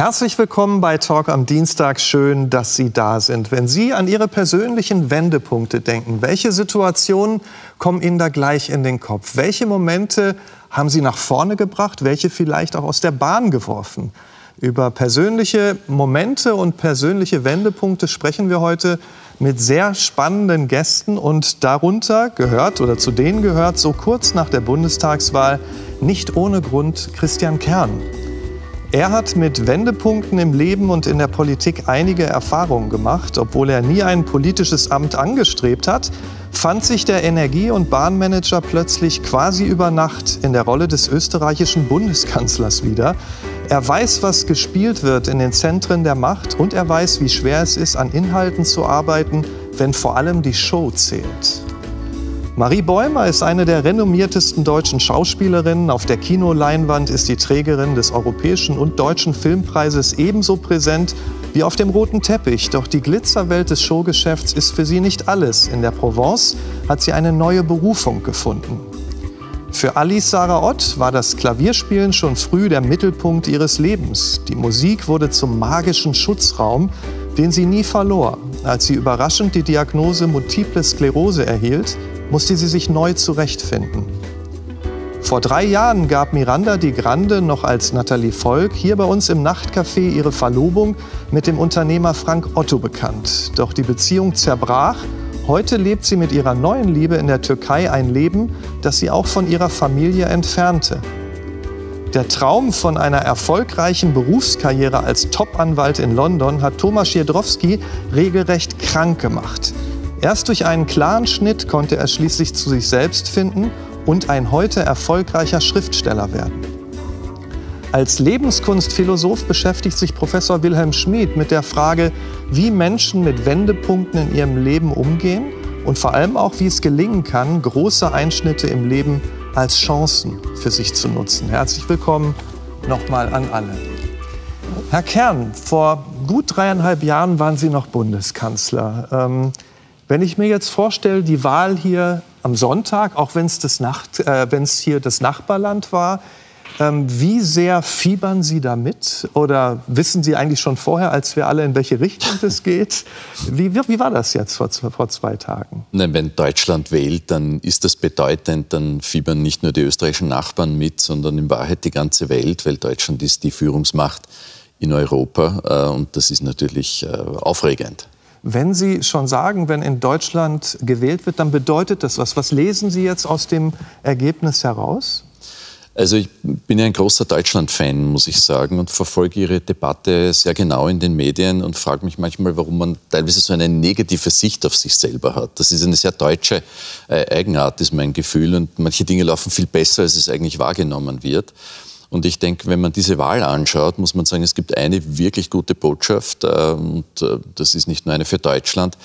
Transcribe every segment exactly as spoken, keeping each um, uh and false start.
Herzlich willkommen bei Talk am Dienstag. Schön, dass Sie da sind. Wenn Sie an Ihre persönlichen Wendepunkte denken, welche Situationen kommen Ihnen da gleich in den Kopf? Welche Momente haben Sie nach vorne gebracht? Welche vielleicht auch aus der Bahn geworfen? Über persönliche Momente und persönliche Wendepunkte sprechen wir heute mit sehr spannenden Gästen. Und darunter gehört oder zu denen gehört so kurz nach der Bundestagswahl nicht ohne Grund Christian Kern. Er hat mit Wendepunkten im Leben und in der Politik einige Erfahrungen gemacht. Obwohl er nie ein politisches Amt angestrebt hat, fand sich der Energie- und Bahnmanager plötzlich quasi über Nacht in der Rolle des österreichischen Bundeskanzlers wieder. Er weiß, was gespielt wird in den Zentren der Macht, und er weiß, wie schwer es ist, an Inhalten zu arbeiten, wenn vor allem die Show zählt. Marie Bäumer ist eine der renommiertesten deutschen Schauspielerinnen. Auf der Kinoleinwand ist die Trägerin des Europäischen und Deutschen Filmpreises ebenso präsent wie auf dem roten Teppich. Doch die Glitzerwelt des Showgeschäfts ist für sie nicht alles. In der Provence hat sie eine neue Berufung gefunden. Für Alice Sarah Ott war das Klavierspielen schon früh der Mittelpunkt ihres Lebens. Die Musik wurde zum magischen Schutzraum, den sie nie verlor. Als sie überraschend die Diagnose Multiple Sklerose erhielt, musste sie sich neu zurechtfinden. Vor drei Jahren gab Miranda Di Grande noch als Nathalie Volk hier bei uns im Nachtcafé ihre Verlobung mit dem Unternehmer Frank Otto bekannt. Doch die Beziehung zerbrach. Heute lebt sie mit ihrer neuen Liebe in der Türkei ein Leben, das sie auch von ihrer Familie entfernte. Der Traum von einer erfolgreichen Berufskarriere als Top-Anwalt in London hat Thomas Schiedrowski regelrecht krank gemacht. Erst durch einen klaren Schnitt konnte er schließlich zu sich selbst finden und ein heute erfolgreicher Schriftsteller werden. Als Lebenskunstphilosoph beschäftigt sich Professor Wilhelm Schmid mit der Frage, wie Menschen mit Wendepunkten in ihrem Leben umgehen und vor allem auch, wie es gelingen kann, große Einschnitte im Leben als Chancen für sich zu nutzen. Herzlich willkommen nochmal an alle. Herr Kern, vor gut dreieinhalb Jahren waren Sie noch Bundeskanzler. Ähm, Wenn ich mir jetzt vorstelle, die Wahl hier am Sonntag, auch wenn es das Nacht, äh, wenn es hier das Nachbarland war, ähm, wie sehr fiebern Sie da mit? Oder wissen Sie eigentlich schon vorher, als wir alle, in welche Richtung das geht? Wie, wie, wie war das jetzt vor, vor zwei Tagen? Nein, wenn Deutschland wählt, dann ist das bedeutend. Dann fiebern nicht nur die österreichischen Nachbarn mit, sondern in Wahrheit die ganze Welt, weil Deutschland ist die Führungsmacht in Europa. Äh, und das ist natürlich äh, aufregend. Wenn Sie schon sagen, wenn in Deutschland gewählt wird, dann bedeutet das was. Was lesen Sie jetzt aus dem Ergebnis heraus? Also ich bin ja ein großer Deutschland-Fan, muss ich sagen, und verfolge Ihre Debatte sehr genau in den Medien und frage mich manchmal, warum man teilweise so eine negative Sicht auf sich selber hat. Das ist eine sehr deutsche äh, Eigenart, ist mein Gefühl, und manche Dinge laufen viel besser, als es eigentlich wahrgenommen wird. Und ich denke, wenn man diese Wahl anschaut, muss man sagen, es gibt eine wirklich gute Botschaft. Und das ist nicht nur eine für Deutschland.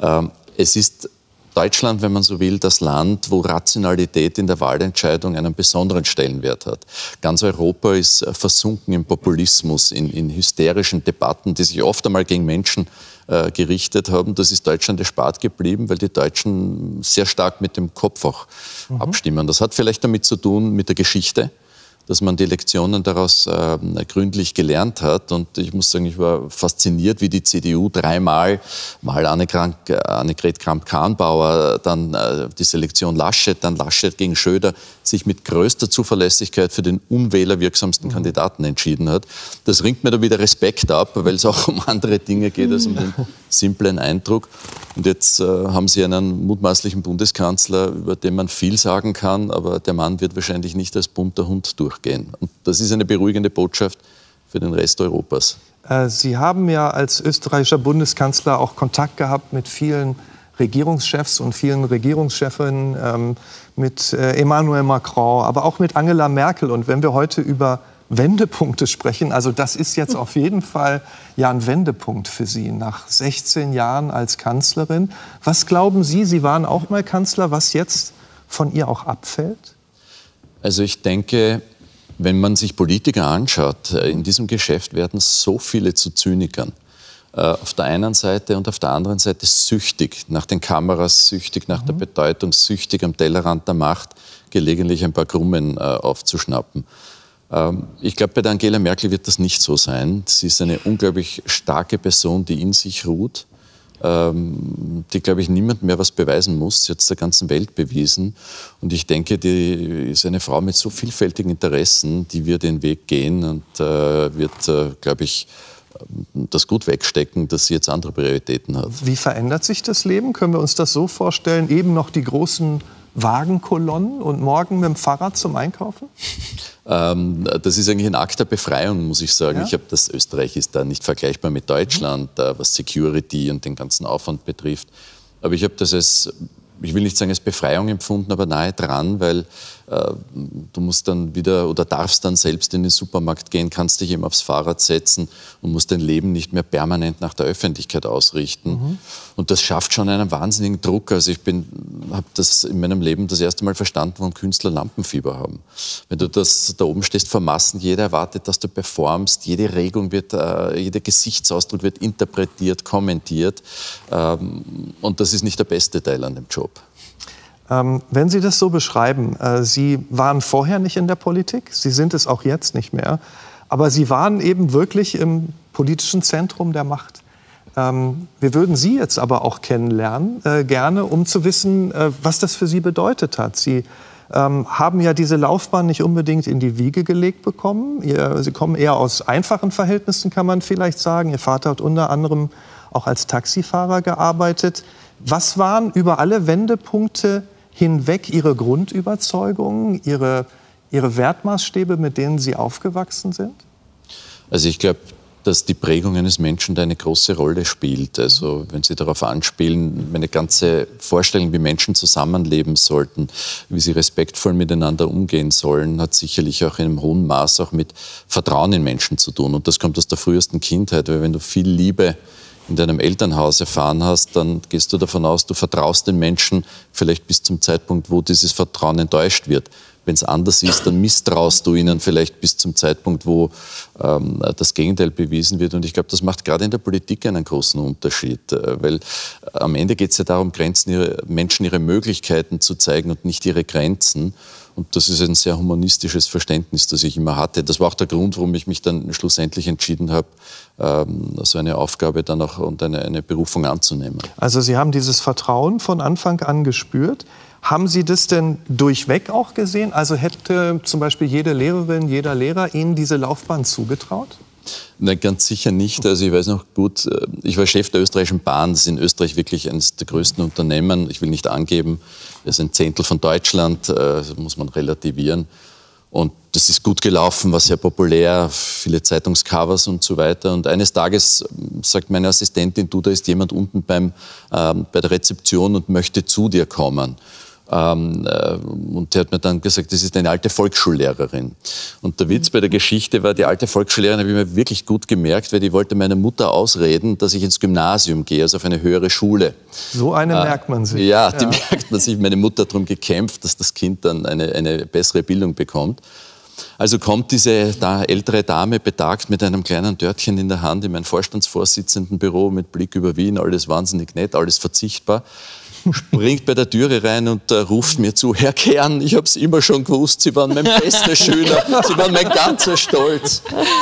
Es ist Deutschland, wenn man so will, das Land, wo Rationalität in der Wahlentscheidung einen besonderen Stellenwert hat. Ganz Europa ist versunken im Populismus, in, in hysterischen Debatten, die sich oft einmal gegen Menschen äh, gerichtet haben. Das ist Deutschland erspart geblieben, weil die Deutschen sehr stark mit dem Kopf auch mhm. abstimmen. Das hat vielleicht damit zu tun mit der Geschichte, dass man die Lektionen daraus äh, gründlich gelernt hat. Und ich muss sagen, ich war fasziniert, wie die C D U dreimal, mal Annegret Kramp-Karrenbauer, dann äh, die Selektion Laschet, dann Laschet gegen Schröder, sich mit größter Zuverlässigkeit für den unwählerwirksamsten mhm. Kandidaten entschieden hat. Das ringt mir da wieder Respekt ab, weil es auch um andere Dinge geht als um den simplen Eindruck. Und jetzt äh, haben Sie einen mutmaßlichen Bundeskanzler, über den man viel sagen kann, aber der Mann wird wahrscheinlich nicht als bunter Hund durchgehen. Und das ist eine beruhigende Botschaft für den Rest Europas. Äh, Sie haben ja als österreichischer Bundeskanzler auch Kontakt gehabt mit vielen Regierungschefs und vielen Regierungschefinnen, ähm, mit äh, Emmanuel Macron, aber auch mit Angela Merkel. Und wenn wir heute über Wendepunkte sprechen, also das ist jetzt auf jeden Fall ja ein Wendepunkt für Sie nach sechzehn Jahren als Kanzlerin. Was glauben Sie, Sie waren auch mal Kanzler, was jetzt von ihr auch abfällt? Also ich denke, wenn man sich Politiker anschaut, in diesem Geschäft werden so viele zu Zynikern. Auf der einen Seite und auf der anderen Seite süchtig nach den Kameras, süchtig nach mhm. der Bedeutung, süchtig am Tellerrand der Macht, gelegentlich ein paar Krummen aufzuschnappen. Ich glaube, bei der Angela Merkel wird das nicht so sein. Sie ist eine unglaublich starke Person, die in sich ruht, die, glaube ich, niemand mehr was beweisen muss. Sie hat es der ganzen Welt bewiesen. Und ich denke, die ist eine Frau mit so vielfältigen Interessen, die wird den Weg gehen und wird, glaube ich, das gut wegstecken, dass sie jetzt andere Prioritäten hat. Wie verändert sich das Leben? Können wir uns das so vorstellen? Eben noch die großen Wagenkolonnen und morgen mit dem Fahrrad zum Einkaufen? Ähm, das ist eigentlich ein Akt der Befreiung, muss ich sagen. Ja? Ich habe das Österreich ist da nicht vergleichbar mit Deutschland, mhm. äh, was Security und den ganzen Aufwand betrifft. Aber ich habe das als, ich will nicht sagen als Befreiung empfunden, aber nahe dran, weil äh, du musst dann wieder oder darfst dann selbst in den Supermarkt gehen, kannst dich eben aufs Fahrrad setzen und musst dein Leben nicht mehr permanent nach der Öffentlichkeit ausrichten. Mhm. Und das schafft schon einen wahnsinnigen Druck. Also ich habe das in meinem Leben das erste Mal verstanden, warum Künstler Lampenfieber haben. Wenn du das da oben stehst vor Massen, jeder erwartet, dass du performst, jede Regung wird, äh, jeder Gesichtsausdruck wird interpretiert, kommentiert. Ähm, und das ist nicht der beste Teil an dem Job. Ähm, wenn Sie das so beschreiben, äh, Sie waren vorher nicht in der Politik, Sie sind es auch jetzt nicht mehr, aber Sie waren eben wirklich im politischen Zentrum der Macht. Ähm, wir würden Sie jetzt aber auch kennenlernen, äh, gerne, um zu wissen, äh, was das für Sie bedeutet hat. Sie ähm, haben ja diese Laufbahn nicht unbedingt in die Wiege gelegt bekommen. Ihr, Sie kommen eher aus einfachen Verhältnissen, kann man vielleicht sagen. Ihr Vater hat unter anderem auch als Taxifahrer gearbeitet. Was waren über alle Wendepunkte hinweg Ihre Grundüberzeugungen, Ihre, Ihre Wertmaßstäbe, mit denen Sie aufgewachsen sind? Also ich glaube, dass die Prägung eines Menschen da eine große Rolle spielt. Also wenn Sie darauf anspielen, meine ganze Vorstellung, wie Menschen zusammenleben sollten, wie sie respektvoll miteinander umgehen sollen, hat sicherlich auch in einem hohen Maß auch mit Vertrauen in Menschen zu tun. Und das kommt aus der frühesten Kindheit, weil wenn du viel Liebe in deinem Elternhaus erfahren hast, dann gehst du davon aus, du vertraust den Menschen vielleicht bis zum Zeitpunkt, wo dieses Vertrauen enttäuscht wird. Wenn es anders ist, dann misstraust du ihnen vielleicht bis zum Zeitpunkt, wo ähm, das Gegenteil bewiesen wird. Und ich glaube, das macht gerade in der Politik einen großen Unterschied, äh, weil am Ende geht es ja darum, Grenzen ihre, Menschen ihre Möglichkeiten zu zeigen und nicht ihre Grenzen. Und das ist ein sehr humanistisches Verständnis, das ich immer hatte. Das war auch der Grund, warum ich mich dann schlussendlich entschieden habe, ähm, so eine Aufgabe dann auch und eine, eine Berufung anzunehmen. Also Sie haben dieses Vertrauen von Anfang an gespürt. Haben Sie das denn durchweg auch gesehen? Also hätte zum Beispiel jede Lehrerin, jeder Lehrer Ihnen diese Laufbahn zugetraut? Nein, ganz sicher nicht. Also ich weiß noch gut, ich war Chef der österreichischen Bahn. Das ist in Österreich wirklich eines der größten Unternehmen. Ich will nicht angeben, das ist ein Zehntel von Deutschland, das muss man relativieren. Und das ist gut gelaufen, war sehr populär, viele Zeitungscovers und so weiter. Und eines Tages sagt meine Assistentin, du, da ist jemand unten beim, ähm, bei der Rezeption und möchte zu dir kommen. Ähm, äh, und der hat mir dann gesagt, das ist eine alte Volksschullehrerin. Und der Witz bei der Geschichte war, die alte Volksschullehrerin habe ich mir wirklich gut gemerkt, weil die wollte meiner Mutter ausreden, dass ich ins Gymnasium gehe, also auf eine höhere Schule. So eine äh, merkt man sich. Ja, die ja. merkt man sich. Meine Mutter hat darum gekämpft, dass das Kind dann eine, eine bessere Bildung bekommt. Also kommt diese da, ältere Dame betagt mit einem kleinen Törtchen in der Hand in mein Vorstandsvorsitzendenbüro mit Blick über Wien, alles wahnsinnig nett, alles verzichtbar. Springt bei der Türe rein und äh, ruft mir zu, Herr Kern, ich habe es immer schon gewusst, Sie waren mein bester Schüler, Sie waren mein ganzer Stolz.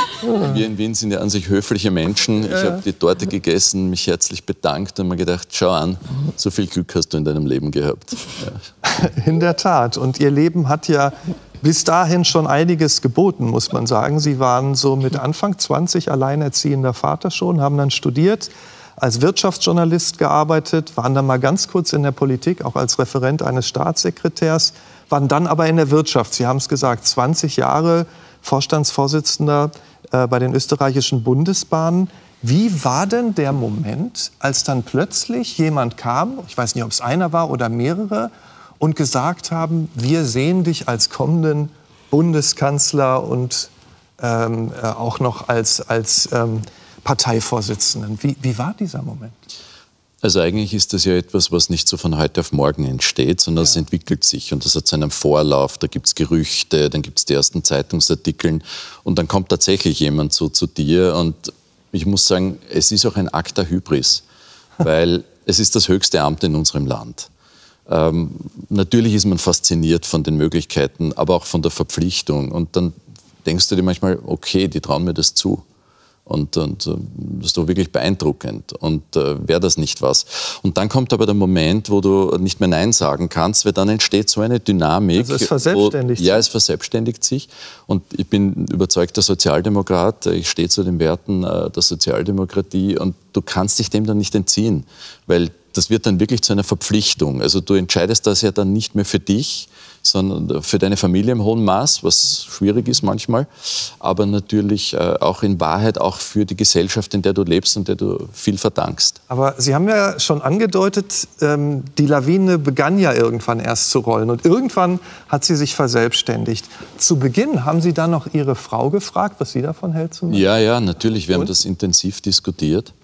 Wir in Wien sind ja an sich höfliche Menschen. Ich habe die Torte gegessen, mich herzlich bedankt und mir gedacht, schau an, so viel Glück hast du in deinem Leben gehabt. Ja. In der Tat. Und Ihr Leben hat ja bis dahin schon einiges geboten, muss man sagen. Sie waren so mit Anfang zwanzig alleinerziehender Vater schon, haben dann studiert, als Wirtschaftsjournalist gearbeitet, waren dann mal ganz kurz in der Politik, auch als Referent eines Staatssekretärs, waren dann aber in der Wirtschaft. Sie haben es gesagt, zwanzig Jahre Vorstandsvorsitzender äh, bei den österreichischen Bundesbahnen. Wie war denn der Moment, als dann plötzlich jemand kam, ich weiß nicht, ob es einer war oder mehrere, und gesagt haben, wir sehen dich als kommenden Bundeskanzler und ähm, äh, auch noch als, als ähm, Parteivorsitzenden. Wie, wie war dieser Moment? Also eigentlich ist das ja etwas, was nicht so von heute auf morgen entsteht, sondern es ja. entwickelt sich und das hat seinen Vorlauf. Da gibt es Gerüchte, dann gibt es die ersten Zeitungsartikel und dann kommt tatsächlich jemand so zu dir und ich muss sagen, es ist auch ein Akt der Hybris, weil es ist das höchste Amt in unserem Land. Ähm, natürlich ist man fasziniert von den Möglichkeiten, aber auch von der Verpflichtung und dann denkst du dir manchmal, okay, die trauen mir das zu. Und, und das ist doch wirklich beeindruckend. Und äh, wäre das nicht was? Und dann kommt aber der Moment, wo du nicht mehr Nein sagen kannst, weil dann entsteht so eine Dynamik. Also es verselbstständigt wo, sich. Ja, es verselbstständigt sich. Und ich bin überzeugter Sozialdemokrat. Ich stehe zu den Werten äh, der Sozialdemokratie. Und du kannst dich dem dann nicht entziehen, weil das wird dann wirklich zu einer Verpflichtung. Also du entscheidest das ja dann nicht mehr für dich, sondern für deine Familie im hohen Maß, was schwierig ist manchmal, aber natürlich äh, auch in Wahrheit auch für die Gesellschaft, in der du lebst und der du viel verdankst. Aber Sie haben ja schon angedeutet, ähm, die Lawine begann ja irgendwann erst zu rollen und irgendwann hat sie sich verselbstständigt. Zu Beginn haben Sie dann noch Ihre Frau gefragt, was sie davon hält? Zum Ja, ja, natürlich. Wir und? haben das intensiv diskutiert.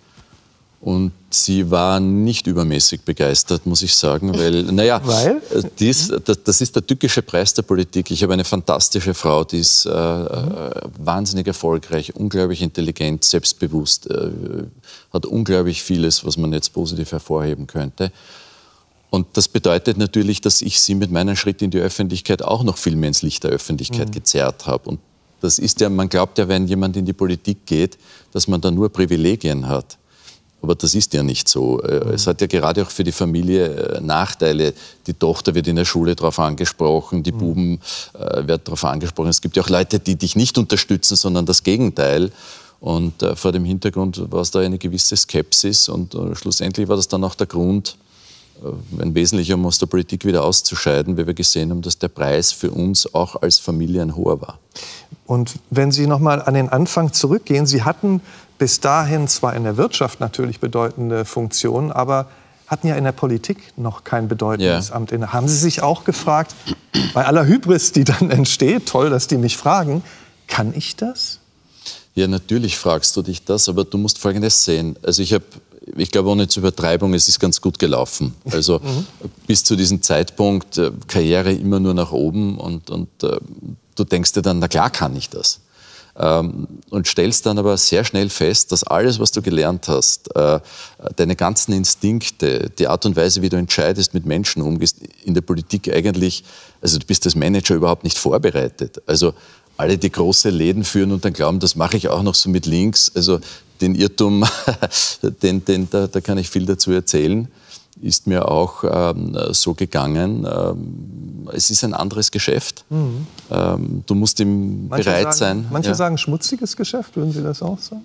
Und sie war nicht übermäßig begeistert, muss ich sagen, weil, naja, weil? Dies, das, das ist der tückische Preis der Politik. Ich habe eine fantastische Frau, die ist äh, mhm. wahnsinnig erfolgreich, unglaublich intelligent, selbstbewusst, äh, hat unglaublich vieles, was man jetzt positiv hervorheben könnte. Und das bedeutet natürlich, dass ich sie mit meinem Schritt in die Öffentlichkeit auch noch viel mehr ins Licht der Öffentlichkeit mhm. gezerrt habe. Und das ist ja, man glaubt ja, wenn jemand in die Politik geht, dass man da nur Privilegien hat. Aber das ist ja nicht so. Es hat ja gerade auch für die Familie Nachteile. Die Tochter wird in der Schule darauf angesprochen, die Buben äh, werden darauf angesprochen. Es gibt ja auch Leute, die dich nicht unterstützen, sondern das Gegenteil. Und äh, vor dem Hintergrund war es da eine gewisse Skepsis. Und äh, schlussendlich war das dann auch der Grund, äh, ein wesentlicher, um aus der Politik wieder auszuscheiden, weil wir gesehen haben, dass der Preis für uns auch als Familie ein hoher war. Und wenn Sie noch mal an den Anfang zurückgehen, Sie hatten bis dahin zwar in der Wirtschaft natürlich bedeutende Funktionen, aber hatten ja in der Politik noch kein bedeutendes ja. Amt inne. Haben Sie sich auch gefragt, bei aller Hybris, die dann entsteht, toll, dass die mich fragen, kann ich das? Ja, natürlich fragst du dich das, aber du musst Folgendes sehen. Also ich habe, ich glaube ohne zur Übertreibung, es ist ganz gut gelaufen. Also mhm. bis zu diesem Zeitpunkt, äh, Karriere immer nur nach oben und, und äh, du denkst dir dann, na klar kann ich das. Ähm, und stellst dann aber sehr schnell fest, dass alles, was du gelernt hast, äh, deine ganzen Instinkte, die Art und Weise, wie du entscheidest, mit Menschen umgehst, in der Politik eigentlich, also du bist als Manager überhaupt nicht vorbereitet. Also alle, die große Läden führen und dann glauben, das mache ich auch noch so mit links, also den Irrtum, den, den, da, da kann ich viel dazu erzählen, ist mir auch ähm, so gegangen. Ähm, es ist ein anderes Geschäft. Mhm. Ähm, du musst ihm manche bereit sagen, sein. Manche ja. sagen schmutziges Geschäft, würden Sie das auch sagen?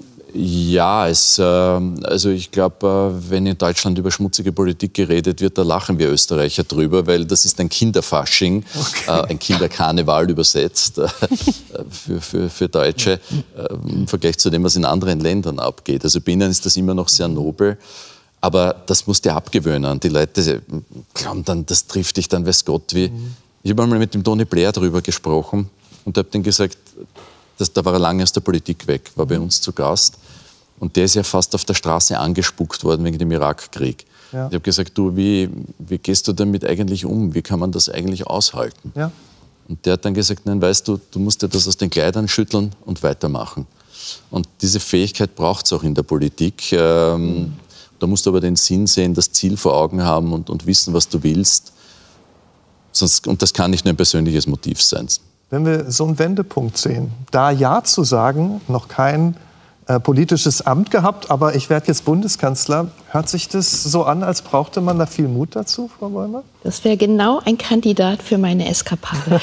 Ja, es, äh, also ich glaube, äh, wenn in Deutschland über schmutzige Politik geredet wird, da lachen wir Österreicher drüber, weil das ist ein Kinderfasching, okay. äh, ein Kinderkarneval übersetzt äh, für, für, für Deutsche, äh, im Vergleich zu dem, was in anderen Ländern abgeht. Also bei ihnen ist das immer noch sehr nobel. Aber das musst du abgewöhnen. Die Leute glauben dann, das trifft dich dann, weiß Gott wie. Mhm. Ich habe einmal mit dem Tony Blair darüber gesprochen und habe ihm gesagt, dass, da war er lange aus der Politik weg, war bei uns zu Gast. Und der ist ja fast auf der Straße angespuckt worden wegen dem Irakkrieg. Ja. Ich habe gesagt, du, wie, wie gehst du damit eigentlich um? Wie kann man das eigentlich aushalten? Ja. Und der hat dann gesagt, nein, weißt du, du musst dir das aus den Kleidern schütteln und weitermachen. Und diese Fähigkeit braucht es auch in der Politik. Ähm, mhm. Da musst du aber den Sinn sehen, das Ziel vor Augen haben und, und wissen, was du willst. Sonst, und das kann nicht nur ein persönliches Motiv sein. Wenn wir so einen Wendepunkt sehen, da Ja zu sagen, noch kein äh, politisches Amt gehabt, aber ich werde jetzt Bundeskanzler, hört sich das so an, als brauchte man da viel Mut dazu, Frau Bäumer? Das wäre genau ein Kandidat für meine Eskapade.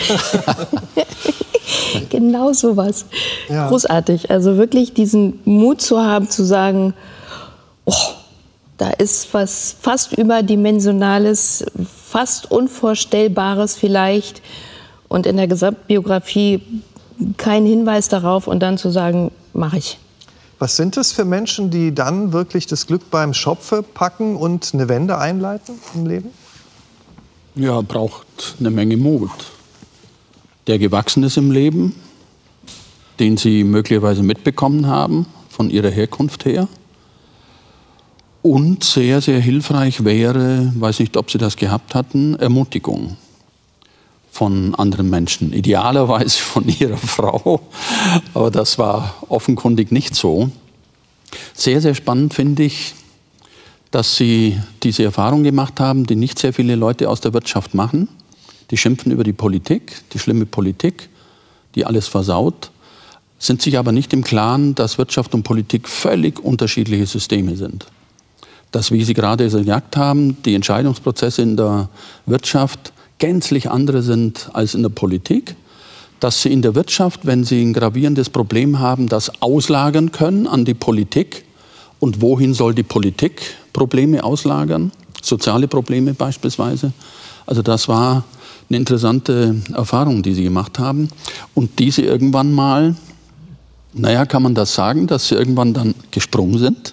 Genau sowas. Ja. Großartig. Also wirklich diesen Mut zu haben, zu sagen, oh, da ist was fast Überdimensionales, fast Unvorstellbares vielleicht und in der Gesamtbiografie kein Hinweis darauf und dann zu sagen, mache ich. Was sind es für Menschen, die dann wirklich das Glück beim Schopfe packen und eine Wende einleiten im Leben? Ja, braucht eine Menge Mut, der gewachsen ist im Leben, den sie möglicherweise mitbekommen haben von ihrer Herkunft her. Und sehr, sehr hilfreich wäre, weiß nicht, ob Sie das gehabt hatten, Ermutigung von anderen Menschen. Idealerweise von Ihrer Frau, aber das war offenkundig nicht so. Sehr, sehr spannend finde ich, dass Sie diese Erfahrung gemacht haben, die nicht sehr viele Leute aus der Wirtschaft machen. Die schimpfen über die Politik, die schlimme Politik. die alles versaut, sind sich aber nicht im Klaren, dass Wirtschaft und Politik völlig unterschiedliche Systeme sind. Dass, wie Sie gerade gesagt haben, die Entscheidungsprozesse in der Wirtschaft gänzlich andere sind als in der Politik. Dass Sie in der Wirtschaft, wenn Sie ein gravierendes Problem haben, das auslagern können an die Politik. Und wohin soll die Politik Probleme auslagern? Soziale Probleme beispielsweise. Also das war eine interessante Erfahrung, die Sie gemacht haben. Und die Sie irgendwann mal, naja, kann man das sagen, dass Sie irgendwann dann gesprungen sind?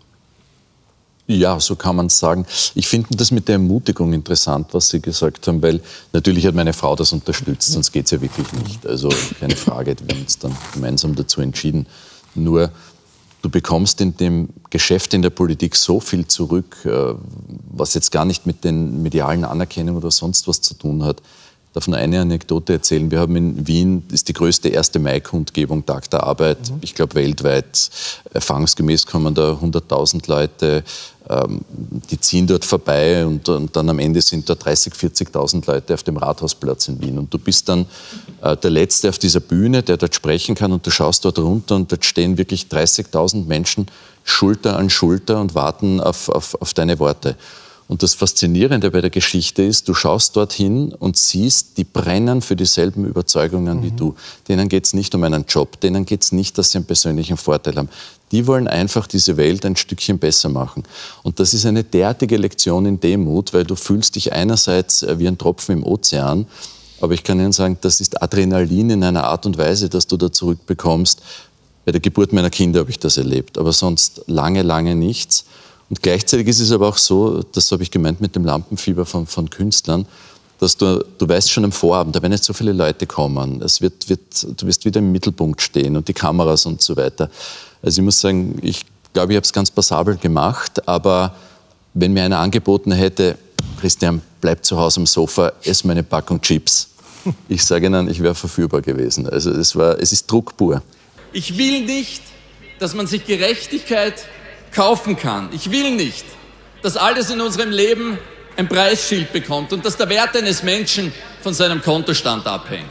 Ja, so kann man es sagen. Ich finde das mit der Ermutigung interessant, was Sie gesagt haben, weil natürlich hat meine Frau das unterstützt, sonst geht es ja wirklich nicht. Also keine Frage, wir haben uns dann gemeinsam dazu entschieden. Nur, du bekommst in dem Geschäft in der Politik so viel zurück, was jetzt gar nicht mit den medialen Anerkennungen oder sonst was zu tun hat. Ich darf nur eine Anekdote erzählen. Wir haben in Wien, das ist die größte erste Mai-Kundgebung, Tag der Arbeit. Mhm. Ich glaube, weltweit, erfahrungsgemäß kommen da hunderttausend Leute, ähm, die ziehen dort vorbei und, und dann am Ende sind da dreißigtausend, vierzigtausend Leute auf dem Rathausplatz in Wien. Und du bist dann äh, der Letzte auf dieser Bühne, der dort sprechen kann, und du schaust dort runter und dort stehen wirklich dreißigtausend Menschen Schulter an Schulter und warten auf, auf, auf deine Worte. Und das Faszinierende bei der Geschichte ist, du schaust dorthin und siehst, die brennen für dieselben Überzeugungen mhm. wie du. Denen geht es nicht um einen Job, denen geht es nicht, dass sie einen persönlichen Vorteil haben. Die wollen einfach diese Welt ein Stückchen besser machen. Und das ist eine derartige Lektion in Demut, weil du fühlst dich einerseits wie ein Tropfen im Ozean, aber ich kann Ihnen sagen, das ist Adrenalin in einer Art und Weise, dass du da zurückbekommst. Bei der Geburt meiner Kinder habe ich das erlebt, aber sonst lange, lange nichts. Und gleichzeitig ist es aber auch so, das habe ich gemeint mit dem Lampenfieber von, von Künstlern, dass du, du weißt schon am Vorabend, da werden jetzt so viele Leute kommen, es wird, wird, du wirst wieder im Mittelpunkt stehen und die Kameras und so weiter. Also ich muss sagen, ich glaube, ich habe es ganz passabel gemacht, aber wenn mir einer angeboten hätte, Christian, bleib zu Hause am Sofa, ess meine Packung Chips, ich sage Ihnen, ich wäre verführbar gewesen. Also es, war, es ist Druck pur. Ich will nicht, dass man sich Gerechtigkeit kaufen kann. Ich will nicht, dass alles in unserem Leben ein Preisschild bekommt und dass der Wert eines Menschen von seinem Kontostand abhängt.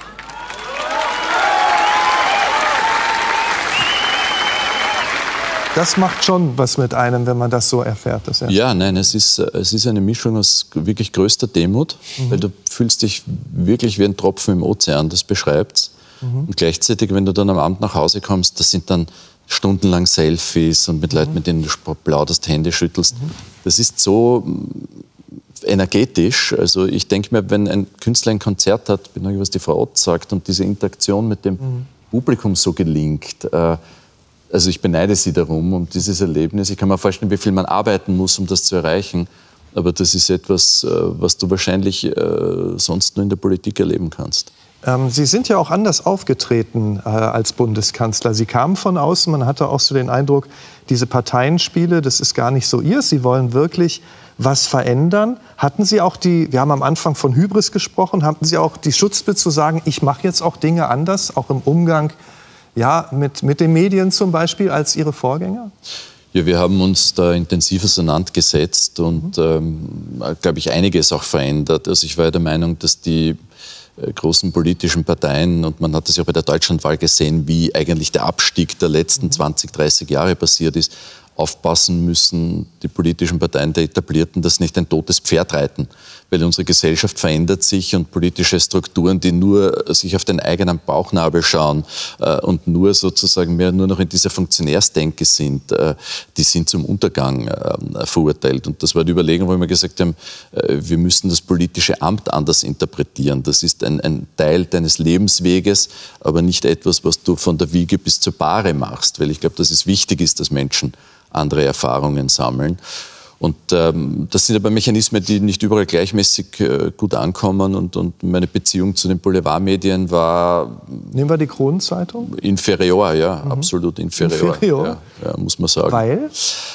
Das macht schon was mit einem, wenn man das so erfährt. Das ja. ja, nein, es ist, es ist eine Mischung aus wirklich größter Demut, mhm. weil du fühlst dich wirklich wie ein Tropfen im Ozean, das beschreibt's. Mhm. Und gleichzeitig, wenn du dann am Abend nach Hause kommst, das sind dann stundenlang Selfies und mit mhm. Leuten, mit denen du plauderst, Hände schüttelst. Mhm. Das ist so energetisch. Also ich denke mir, wenn ein Künstler ein Konzert hat, bin ich, was die Frau Ott sagt, und diese Interaktion mit dem mhm. Publikum so gelingt, äh, also ich beneide sie darum, um dieses Erlebnis. Ich kann mir vorstellen, wie viel man arbeiten muss, um das zu erreichen. Aber das ist etwas, äh, was du wahrscheinlich äh, sonst nur in der Politik erleben kannst. Sie sind ja auch anders aufgetreten äh, als Bundeskanzler. Sie kamen von außen, man hatte auch so den Eindruck, diese Parteienspiele, das ist gar nicht so ihrs. Sie wollen wirklich was verändern. Hatten Sie auch die, wir haben am Anfang von Hybris gesprochen, hatten Sie auch die Schutzpe zu sagen, ich mache jetzt auch Dinge anders, auch im Umgang ja, mit, mit den Medien zum Beispiel, als Ihre Vorgänger? Ja, wir haben uns da intensiv auseinandergesetzt und, ähm, glaube ich, einiges auch verändert. Also ich war ja der Meinung, dass die großen politischen Parteien, und man hat das ja bei der Deutschlandwahl gesehen, wie eigentlich der Abstieg der letzten zwanzig, dreißig Jahre passiert ist, aufpassen müssen, die politischen Parteien der Etablierten, dass nicht ein totes Pferd reiten. Weil unsere Gesellschaft verändert sich und politische Strukturen, die nur sich auf den eigenen Bauchnabel schauen äh, und nur sozusagen mehr nur noch in dieser Funktionärsdenke sind, äh, die sind zum Untergang äh, verurteilt. Und das war die Überlegung, wo wir gesagt haben, äh, wir müssen das politische Amt anders interpretieren. Das ist ein, ein Teil deines Lebensweges, aber nicht etwas, was du von der Wiege bis zur Bahre machst. Weil ich glaube, dass es wichtig ist, dass Menschen andere Erfahrungen sammeln. Und ähm, das sind aber Mechanismen, die nicht überall gleichmäßig äh, gut ankommen. Und, und meine Beziehung zu den Boulevardmedien war... Nehmen wir die Kronenzeitung? Inferior, ja, mhm. absolut inferior. Inferior? Ja, ja, muss man sagen. Weil?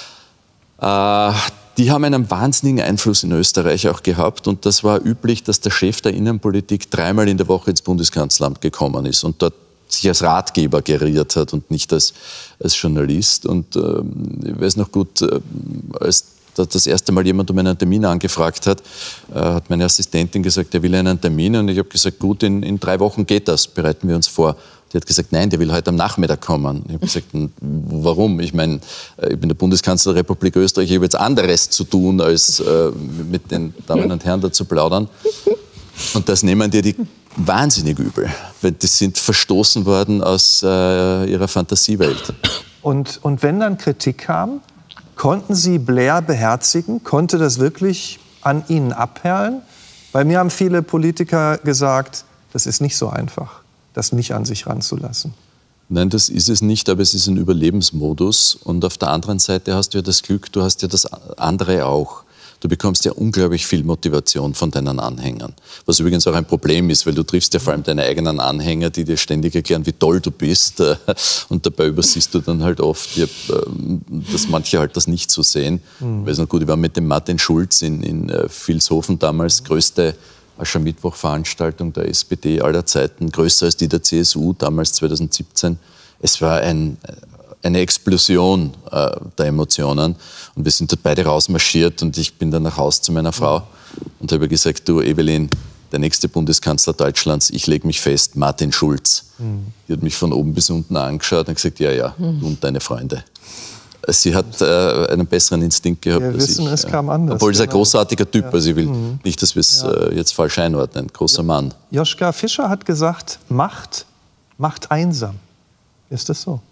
Äh, die haben einen wahnsinnigen Einfluss in Österreich auch gehabt. Und das war üblich, dass der Chef der Innenpolitik dreimal in der Woche ins Bundeskanzleramt gekommen ist und dort sich als Ratgeber geriert hat und nicht als, als Journalist. Und ähm, ich weiß noch gut, äh, als das erste Mal jemand um einen Termin angefragt hat, äh, hat meine Assistentin gesagt, er will einen Termin. Und ich habe gesagt, gut, in, in drei Wochen geht das, bereiten wir uns vor. Die hat gesagt, nein, der will heute am Nachmittag kommen. Ich habe gesagt, warum? Ich meine, ich bin der Bundeskanzler der Republik Österreich, ich habe jetzt anderes zu tun, als äh, mit den Damen und Herren da zu plaudern. Und das nehmen dir die wahnsinnig übel, weil die sind verstoßen worden aus äh, ihrer Fantasiewelt. Und, und wenn dann Kritik kam, konnten Sie Blair beherzigen? Konnte das wirklich an Ihnen abperlen? Bei mir haben viele Politiker gesagt, das ist nicht so einfach, das nicht an sich ranzulassen. Nein, das ist es nicht, aber es ist ein Überlebensmodus. Und auf der anderen Seite hast du ja das Glück, du hast ja das andere auch. Du bekommst ja unglaublich viel Motivation von deinen Anhängern. Was übrigens auch ein Problem ist, weil du triffst ja vor allem deine eigenen Anhänger, die dir ständig erklären, wie toll du bist. Und dabei übersiehst du dann halt oft, dass manche halt das nicht so sehen. Mhm. Ich weiß noch gut, ich war mit dem Martin Schulz in, in Vilshofen damals, größte Aschermittwoch-Veranstaltung der S P D aller Zeiten, größer als die der C S U, damals zweitausendsiebzehn. Es war ein, eine Explosion äh, der Emotionen und wir sind dort beide rausmarschiert und ich bin dann nach Hause zu meiner Frau und habe gesagt, du Evelyn, der nächste Bundeskanzler Deutschlands, ich lege mich fest, Martin Schulz. Mhm. Die hat mich von oben bis unten angeschaut und gesagt, ja, ja, mhm. du und deine Freunde. Sie hat äh, einen besseren Instinkt gehabt. Wir als wissen, ich, es kam anders. Obwohl es ein großartiger Typ, ja. also ich will mhm. nicht, dass wir es ja. äh, jetzt falsch einordnen. Großer ja. Mann. Joschka Fischer hat gesagt, Macht macht einsam. Ist das so?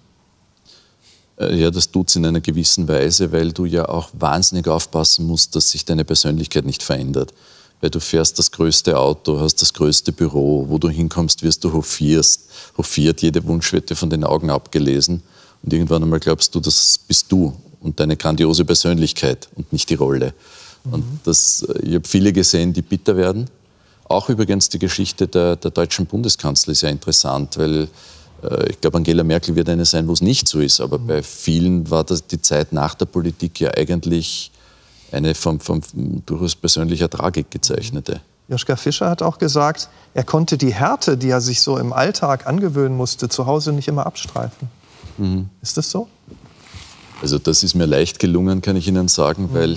Äh, ja, das tut es in einer gewissen Weise, weil du ja auch wahnsinnig aufpassen musst, dass sich deine Persönlichkeit nicht verändert. Weil du fährst das größte Auto, hast das größte Büro, wo du hinkommst, wirst du hofierst, hofiert, jede Wunsch wird dir von den Augen abgelesen. Und irgendwann einmal glaubst du, das bist du und deine grandiose Persönlichkeit und nicht die Rolle. Mhm. Und das, ich habe viele gesehen, die bitter werden. Auch übrigens die Geschichte der, der deutschen Bundeskanzler ist ja interessant, weil äh, ich glaube, Angela Merkel wird eine sein, wo es nicht so ist. Aber mhm. bei vielen war das die Zeit nach der Politik ja eigentlich eine von, von durchaus persönlicher Tragik gezeichnete. Joschka Fischer hat auch gesagt, er konnte die Härte, die er sich so im Alltag angewöhnen musste, zu Hause nicht immer abstreifen. Mhm. Ist das so? Also das ist mir leicht gelungen, kann ich Ihnen sagen, mhm. weil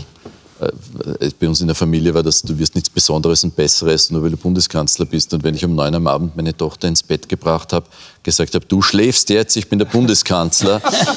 äh, bei uns in der Familie war das, du wirst nichts Besonderes und Besseres, nur weil du Bundeskanzler bist. Und wenn ich um neun am Abend meine Tochter ins Bett gebracht habe, gesagt habe, du schläfst jetzt, ich bin der Bundeskanzler.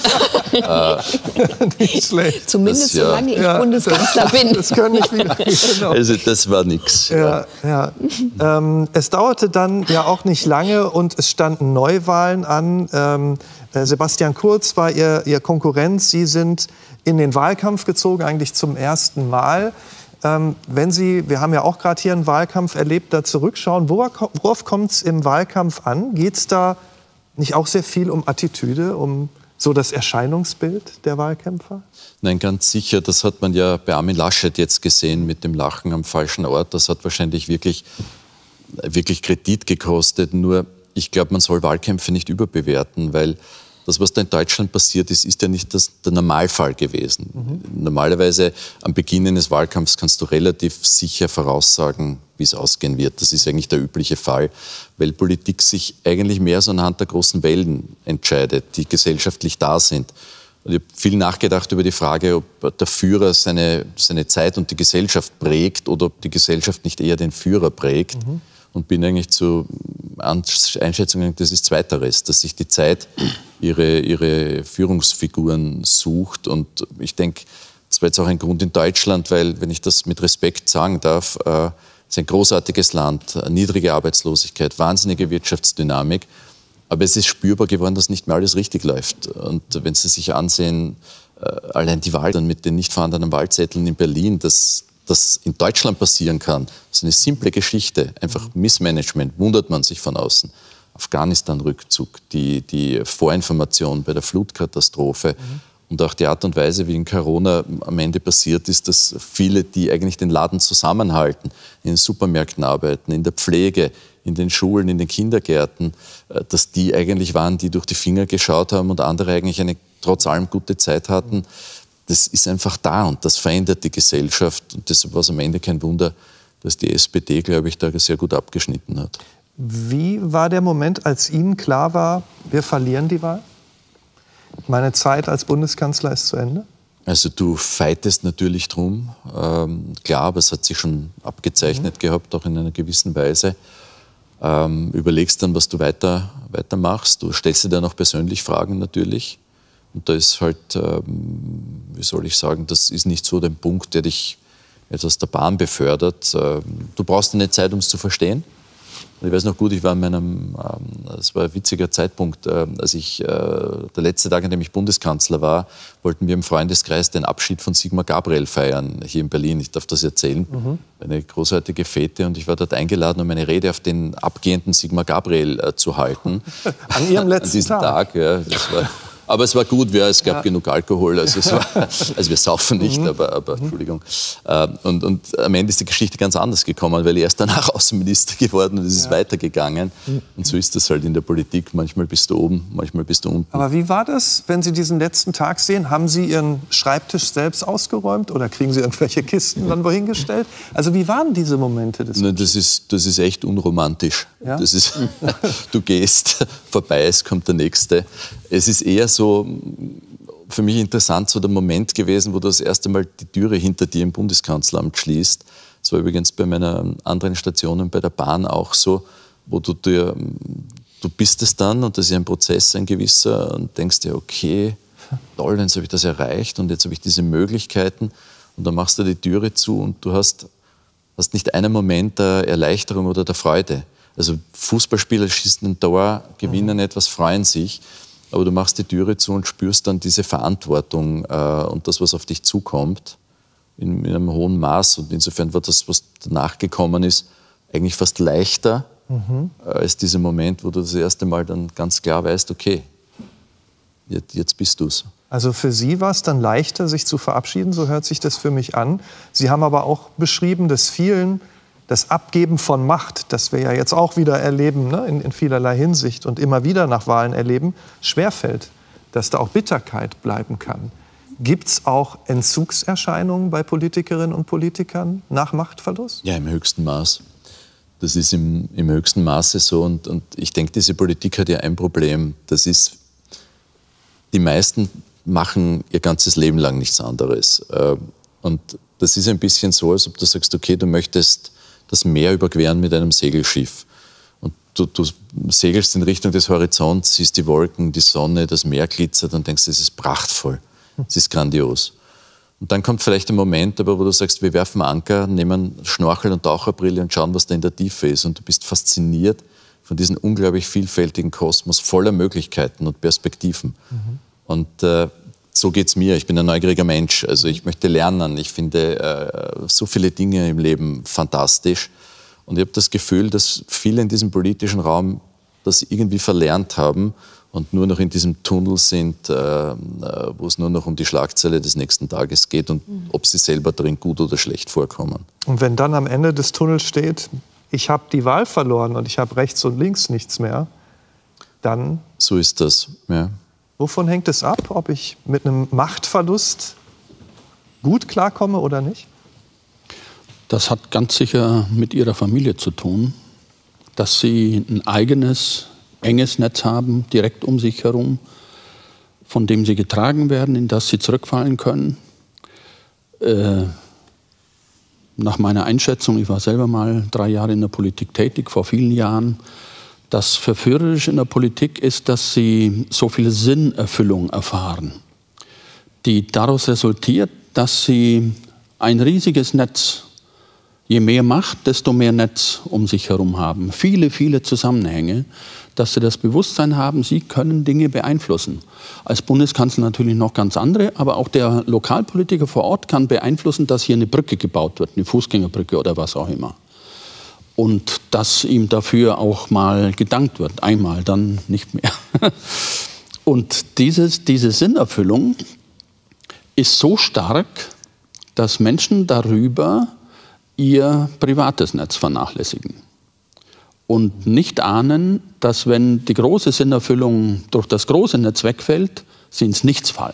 äh, Nicht schlecht. Zumindest das, ja, solange ich ja, Bundeskanzler das, bin. Das können nicht wieder. Genau. Also das war nichts. Ja, ja. ähm, es dauerte dann ja auch nicht lange und es standen Neuwahlen an. Ähm, Sebastian Kurz war ihr, ihr Konkurrent. Sie sind in den Wahlkampf gezogen, eigentlich zum ersten Mal. Ähm, wenn Sie, wir haben ja auch gerade hier einen Wahlkampf erlebt, da zurückschauen, worauf, worauf kommt es im Wahlkampf an? Geht es da nicht auch sehr viel um Attitüde, um so das Erscheinungsbild der Wahlkämpfer? Nein, ganz sicher. Das hat man ja bei Armin Laschet jetzt gesehen mit dem Lachen am falschen Ort. Das hat wahrscheinlich wirklich, wirklich Kredit gekostet. Nur, ich glaube, man soll Wahlkämpfe nicht überbewerten, weil das, was da in Deutschland passiert ist, ist ja nicht das, der Normalfall gewesen. Mhm. Normalerweise am Beginn eines Wahlkampfs kannst du relativ sicher voraussagen, wie es ausgehen wird. Das ist eigentlich der übliche Fall, weil Politik sich eigentlich mehr so anhand der großen Wellen entscheidet, die gesellschaftlich da sind. Und ich habe viel nachgedacht über die Frage, ob der Führer seine, seine Zeit und die Gesellschaft prägt oder ob die Gesellschaft nicht eher den Führer prägt. Mhm. Und bin eigentlich zu Einschätzungen, das ist Zweiteres, dass sich die Zeit ihre, ihre Führungsfiguren sucht. Und ich denke, das war jetzt auch ein Grund in Deutschland, weil, wenn ich das mit Respekt sagen darf, äh, es ist ein großartiges Land, niedrige Arbeitslosigkeit, wahnsinnige Wirtschaftsdynamik. Aber es ist spürbar geworden, dass nicht mehr alles richtig läuft. Und wenn Sie sich ansehen, äh, allein die Wahl dann mit den nicht vorhandenen Wahlzetteln in Berlin, das das in Deutschland passieren kann, das ist eine simple Geschichte, einfach Missmanagement, wundert man sich von außen. Afghanistan-Rückzug, die, die Vorinformation bei der Flutkatastrophe mhm. und auch die Art und Weise, wie in Corona am Ende passiert ist, dass viele, die eigentlich den Laden zusammenhalten, in den Supermärkten arbeiten, in der Pflege, in den Schulen, in den Kindergärten, dass die eigentlich waren, die durch die Finger geschaut haben und andere eigentlich eine trotz allem gute Zeit hatten. Das ist einfach da und das verändert die Gesellschaft. Und deshalb war es am Ende kein Wunder, dass die S P D, glaube ich, da sehr gut abgeschnitten hat. Wie war der Moment, als Ihnen klar war, wir verlieren die Wahl? Meine Zeit als Bundeskanzler ist zu Ende? Also du fightest natürlich drum, ähm, klar, aber es hat sich schon abgezeichnet mhm. gehabt, auch in einer gewissen Weise. Ähm, überlegst dann, was du weiter, weitermachst. Du stellst dir dann auch persönlich Fragen natürlich. Und da ist halt, ähm, wie soll ich sagen, das ist nicht so der Punkt, der dich jetzt aus der Bahn befördert. Ähm, du brauchst eine Zeit, um es zu verstehen. Ich weiß noch gut, ich war in meinem, es ähm, war ein witziger Zeitpunkt, äh, als ich, äh, der letzte Tag, an dem ich Bundeskanzler war, wollten wir im Freundeskreis den Abschied von Sigmar Gabriel feiern, hier in Berlin. Ich darf das erzählen. Mhm. Eine großartige Fete, und ich war dort eingeladen, um eine Rede auf den abgehenden Sigmar Gabriel äh, zu halten. An Ihrem letzten an diesem Tag? Tag, ja. Das war, aber es war gut, ja, es gab ja. genug Alkohol, also, es war, also wir saufen nicht, mhm. aber, aber Entschuldigung. Und, und am Ende ist die Geschichte ganz anders gekommen, weil er ist danach Außenminister geworden und es ist ja. weitergegangen. Und so ist das halt in der Politik, manchmal bist du oben, manchmal bist du unten. Aber wie war das, wenn Sie diesen letzten Tag sehen? Haben Sie Ihren Schreibtisch selbst ausgeräumt oder kriegen Sie irgendwelche Kisten dann wohin gestellt? Also wie waren diese Momente des Nein, das ist, das ist echt unromantisch. Ja? Das ist, du gehst vorbei, es kommt der Nächste. Es ist eher so für mich interessant, so der Moment gewesen, wo du das erste Mal die Türe hinter dir im Bundeskanzleramt schließt. Das war übrigens bei meiner anderen Stationen bei der Bahn auch so, wo du dir, du bist es dann und das ist ein Prozess, ein gewisser, und denkst dir, okay, toll, jetzt habe ich das erreicht und jetzt habe ich diese Möglichkeiten, und dann machst du die Türe zu und du hast, hast nicht einen Moment der Erleichterung oder der Freude. Also Fußballspieler schießen ein Tor, gewinnen etwas, freuen sich. Aber du machst die Türe zu und spürst dann diese Verantwortung äh, und das, was auf dich zukommt, in, in einem hohen Maß. Und insofern war das, was danach gekommen ist, eigentlich fast leichter mhm. äh, als dieser Moment, wo du das erste Mal dann ganz klar weißt, okay, jetzt, jetzt bist du's. Also für Sie war es dann leichter, sich zu verabschieden, so hört sich das für mich an. Sie haben aber auch beschrieben, dass vielen das Abgeben von Macht, das wir ja jetzt auch wieder erleben, ne, in, in vielerlei Hinsicht und immer wieder nach Wahlen erleben, schwerfällt, dass da auch Bitterkeit bleiben kann. Gibt es auch Entzugserscheinungen bei Politikerinnen und Politikern nach Machtverlust? Ja, im höchsten Maß. Das ist im, im höchsten Maße so. Und, und ich denke, diese Politik hat ja ein Problem. Das ist, die meisten machen ihr ganzes Leben lang nichts anderes. Und das ist ein bisschen so, als ob du sagst, okay, du möchtest das Meer überqueren mit einem Segelschiff. Und du, du segelst in Richtung des Horizonts, siehst die Wolken, die Sonne, das Meer glitzert und denkst, es ist prachtvoll, es ist grandios. Und dann kommt vielleicht ein Moment, aber wo du sagst, wir werfen Anker, nehmen Schnorchel und Taucherbrille und schauen, was da in der Tiefe ist. Und du bist fasziniert von diesem unglaublich vielfältigen Kosmos voller Möglichkeiten und Perspektiven. Mhm. Und äh, so geht's mir. Ich bin ein neugieriger Mensch. Also ich möchte lernen. Ich finde äh, so viele Dinge im Leben fantastisch. Und ich habe das Gefühl, dass viele in diesem politischen Raum das irgendwie verlernt haben und nur noch in diesem Tunnel sind, äh, wo es nur noch um die Schlagzeile des nächsten Tages geht und mhm. ob sie selber drin gut oder schlecht vorkommen. Und wenn dann am Ende des Tunnels steht, ich habe die Wahl verloren und ich habe rechts und links nichts mehr, dann... So ist das, ja. Wovon hängt es ab, ob ich mit einem Machtverlust gut klarkomme oder nicht? Das hat ganz sicher mit Ihrer Familie zu tun, dass Sie ein eigenes, enges Netz haben, direkt um sich herum, von dem Sie getragen werden, in das Sie zurückfallen können. Äh, nach meiner Einschätzung, ich war selber mal drei Jahre in der Politik tätig, vor vielen Jahren, das Verführerische in der Politik ist, dass Sie so viel Sinnerfüllung erfahren, die daraus resultiert, dass Sie ein riesiges Netz, je mehr Macht, desto mehr Netz um sich herum haben. Viele, viele Zusammenhänge, dass Sie das Bewusstsein haben, Sie können Dinge beeinflussen. Als Bundeskanzler natürlich noch ganz andere, aber auch der Lokalpolitiker vor Ort kann beeinflussen, dass hier eine Brücke gebaut wird, eine Fußgängerbrücke oder was auch immer. Und dass ihm dafür auch mal gedankt wird. Einmal, dann nicht mehr. Und dieses, diese Sinnerfüllung ist so stark, dass Menschen darüber ihr privates Netz vernachlässigen. Und nicht ahnen, dass wenn die große Sinnerfüllung durch das große Netz wegfällt, sie ins Nichts fallen.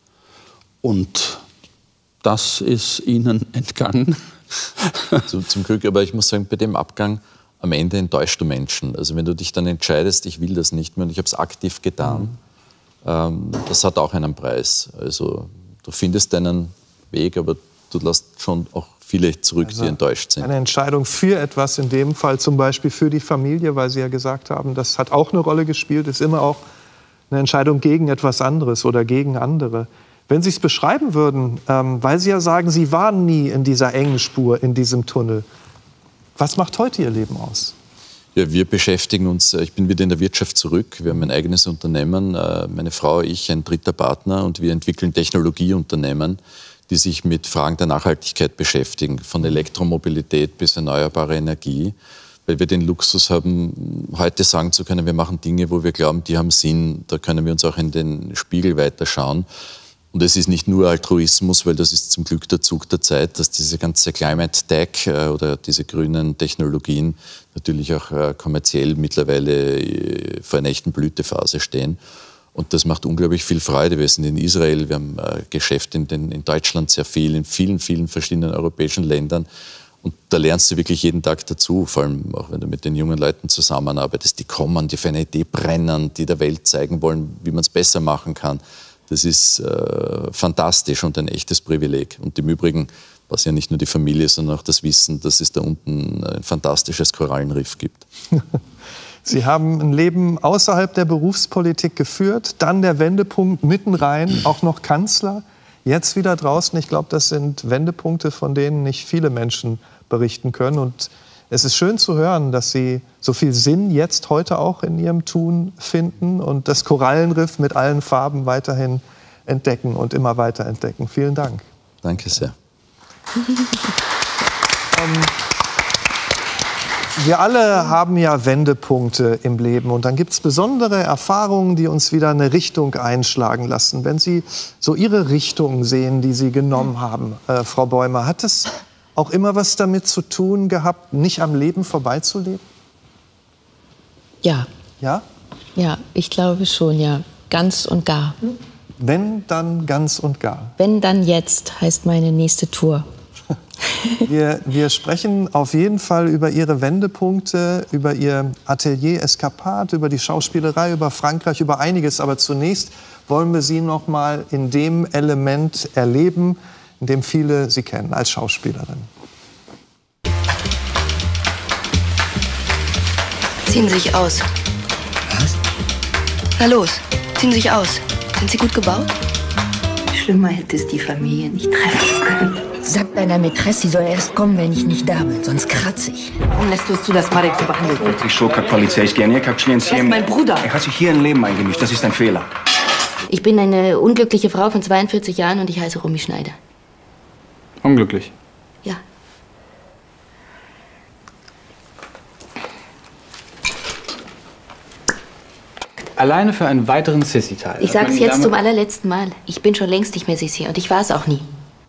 Und das ist ihnen entgangen. Zum, zum Glück, aber ich muss sagen, bei dem Abgang am Ende enttäuscht du Menschen. Also wenn du dich dann entscheidest, ich will das nicht mehr und ich habe es aktiv getan, mhm. ähm, das hat auch einen Preis. Also du findest deinen Weg, aber du lässt schon auch viele zurück, also die enttäuscht sind. Eine Entscheidung für etwas, in dem Fall zum Beispiel für die Familie, weil Sie ja gesagt haben, das hat auch eine Rolle gespielt, ist immer auch eine Entscheidung gegen etwas anderes oder gegen andere. Wenn Sie es beschreiben würden, ähm, weil Sie ja sagen, Sie waren nie in dieser engen Spur, in diesem Tunnel, was macht heute Ihr Leben aus? Ja, wir beschäftigen uns, ich bin wieder in der Wirtschaft zurück, wir haben ein eigenes Unternehmen, meine Frau, ich, ein dritter Partner, und wir entwickeln Technologieunternehmen, die sich mit Fragen der Nachhaltigkeit beschäftigen, von Elektromobilität bis erneuerbare Energie, weil wir den Luxus haben, heute sagen zu können, wir machen Dinge, wo wir glauben, die haben Sinn, da können wir uns auch in den Spiegel weiterschauen. Und es ist nicht nur Altruismus, weil das ist zum Glück der Zug der Zeit, dass diese ganze Climate Tech äh, oder diese grünen Technologien natürlich auch äh, kommerziell mittlerweile äh, vor einer echten Blütephase stehen. Und das macht unglaublich viel Freude. Wir sind in Israel, wir haben äh, Geschäfte in, den, in Deutschland sehr viel, in vielen, vielen verschiedenen europäischen Ländern. Und da lernst du wirklich jeden Tag dazu, vor allem auch wenn du mit den jungen Leuten zusammenarbeitest, die kommen, die für eine Idee brennen, die der Welt zeigen wollen, wie man es besser machen kann. Das ist äh, fantastisch und ein echtes Privileg. Und im Übrigen, was ja nicht nur die Familie, sondern auch das Wissen, dass es da unten ein fantastisches Korallenriff gibt. Sie haben ein Leben außerhalb der Berufspolitik geführt, dann der Wendepunkt mitten rein, auch noch Kanzler, jetzt wieder draußen. Ich glaube, das sind Wendepunkte, von denen nicht viele Menschen berichten können. Und es ist schön zu hören, dass Sie so viel Sinn jetzt heute auch in Ihrem Tun finden und das Korallenriff mit allen Farben weiterhin entdecken und immer weiter entdecken. Vielen Dank. Danke sehr. ähm, wir alle haben ja Wendepunkte im Leben und dann gibt es besondere Erfahrungen, die uns wieder eine Richtung einschlagen lassen. Wenn Sie so Ihre Richtung sehen, die Sie genommen haben, äh, Frau Bäumer, hat es auch immer was damit zu tun gehabt, nicht am Leben vorbeizuleben? Ja. Ja? Ja, ich glaube schon, ja. Ganz und gar. Wenn, dann ganz und gar. Wenn, dann jetzt, heißt meine nächste Tour. Wir, wir sprechen auf jeden Fall über Ihre Wendepunkte, über Ihr Atelier Escapade, über die Schauspielerei, über Frankreich, über einiges. Aber zunächst wollen wir Sie noch mal in dem Element erleben, in dem viele Sie kennen, als Schauspielerin. Ziehen Sie sich aus. Was? Na los, ziehen Sie sich aus. Sind Sie gut gebaut? Schlimmer hätte es die Familie nicht treffen können. Sag deiner Mätresse, sie soll erst kommen, wenn ich nicht da bin, sonst kratze ich. Warum lässt du es zu, dass Marek so behandelt wird? Ich so, как полицейский, а не как член семьи. Er ist mein Bruder. Er hat sich hier ein Leben eingemischt, das ist ein Fehler. Ich bin eine unglückliche Frau von zweiundvierzig Jahren und ich heiße Romy Schneider. Unglücklich? Ja. Alleine für einen weiteren Sissy-Teil. Ich sag's jetzt zum allerletzten Mal. Ich bin schon längst nicht mehr Sissi und ich war es auch nie.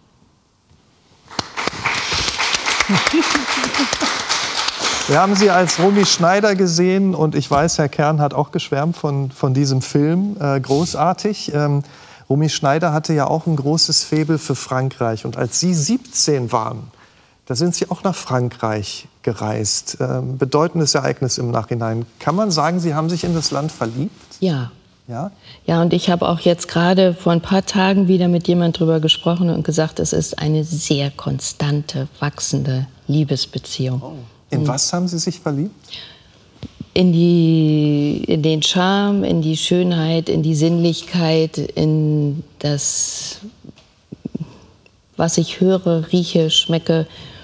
Wir haben Sie als Romy Schneider gesehen und ich weiß, Herr Kern hat auch geschwärmt von, von diesem Film. Äh, großartig. Ähm, Romy Schneider hatte ja auch ein großes Faible für Frankreich. Und als Sie siebzehn waren, da sind Sie auch nach Frankreich gereist. Ähm, bedeutendes Ereignis im Nachhinein. Kann man sagen, Sie haben sich in das Land verliebt? Ja. Ja? Ja, und ich habe auch jetzt gerade vor ein paar Tagen wieder mit jemand drüber gesprochen und gesagt, es ist eine sehr konstante, wachsende Liebesbeziehung. Oh. In was haben Sie sich verliebt? In, die, in den Charme, in die Schönheit, in die Sinnlichkeit, in das, was ich höre, rieche, schmecke,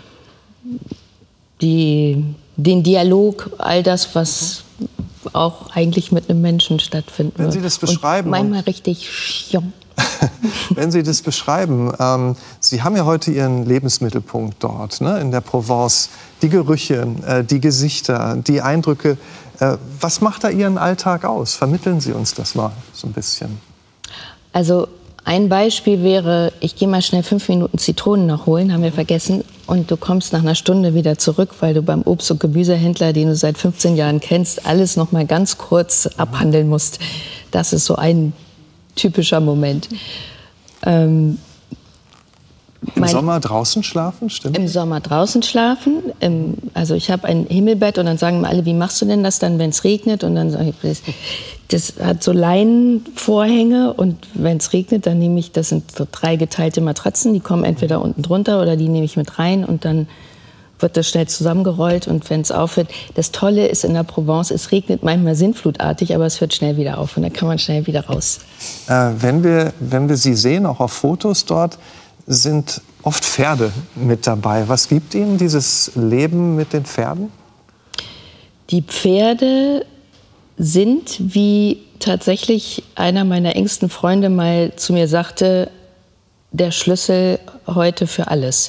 die, den Dialog, all das, was auch eigentlich mit einem Menschen stattfinden Wenn Sie das beschreiben. Und manchmal richtig schion. Wenn Sie das beschreiben, ähm, Sie haben ja heute Ihren Lebensmittelpunkt dort, ne, in der Provence. Die Gerüche, äh, die Gesichter, die Eindrücke. Äh, was macht da Ihren Alltag aus? Vermitteln Sie uns das mal so ein bisschen. Also ein Beispiel wäre, ich gehe mal schnell fünf Minuten Zitronen noch holen, haben wir vergessen. Und du kommst nach einer Stunde wieder zurück, weil du beim Obst- und Gemüsehändler, den du seit fünfzehn Jahren kennst, alles noch mal ganz kurz abhandeln musst. Das ist so ein typischer Moment. Ähm, Im Sommer draußen schlafen, stimmt? Im Sommer draußen schlafen. Im, also ich habe ein Himmelbett und dann sagen mir alle, wie machst du denn das dann, wenn es regnet? Und dann sage ich, Das hat so Leinenvorhänge und wenn es regnet, dann nehme ich, das sind so drei geteilte Matratzen, die kommen entweder unten drunter oder die nehme ich mit rein und dann wird das schnell zusammengerollt und wenn es aufhört. Das Tolle ist in der Provence, es regnet manchmal sinnflutartig, aber es hört schnell wieder auf und dann kann man schnell wieder raus. Äh, wenn wir, wenn wir Sie sehen, auch auf Fotos dort, sind oft Pferde mit dabei. Was gibt Ihnen dieses Leben mit den Pferden? Die Pferde sind, wie tatsächlich einer meiner engsten Freunde mal zu mir sagte, der Schlüssel heute für alles.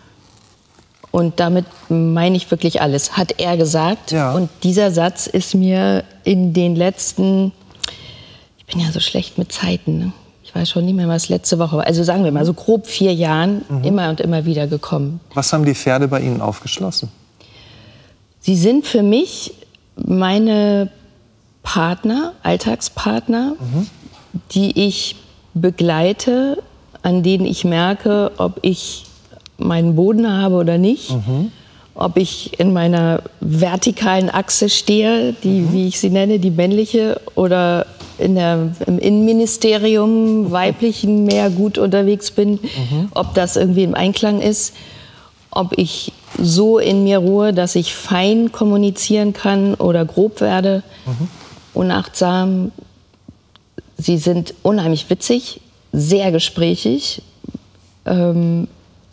Und damit meine ich wirklich alles, hat er gesagt. Ja. Und dieser Satz ist mir in den letzten, ich bin ja so schlecht mit Zeiten, ne? Ich weiß schon nicht mehr, was letzte Woche war. Also sagen wir mal, so grob vier Jahren mhm. immer und immer wieder gekommen. Was haben die Pferde bei Ihnen aufgeschlossen? Sie sind für mich meine Partner, Alltagspartner, mhm. die ich begleite, an denen ich merke, ob ich meinen Boden habe oder nicht, mhm. ob ich in meiner vertikalen Achse stehe, die, mhm. wie ich sie nenne, die männliche, oder in der, im Innenministerium weiblichen mehr gut unterwegs bin, mhm. ob das irgendwie im Einklang ist, ob ich so in mir ruhe, dass ich fein kommunizieren kann oder grob werde. Mhm. Unachtsam. Sie sind unheimlich witzig, sehr gesprächig, ähm,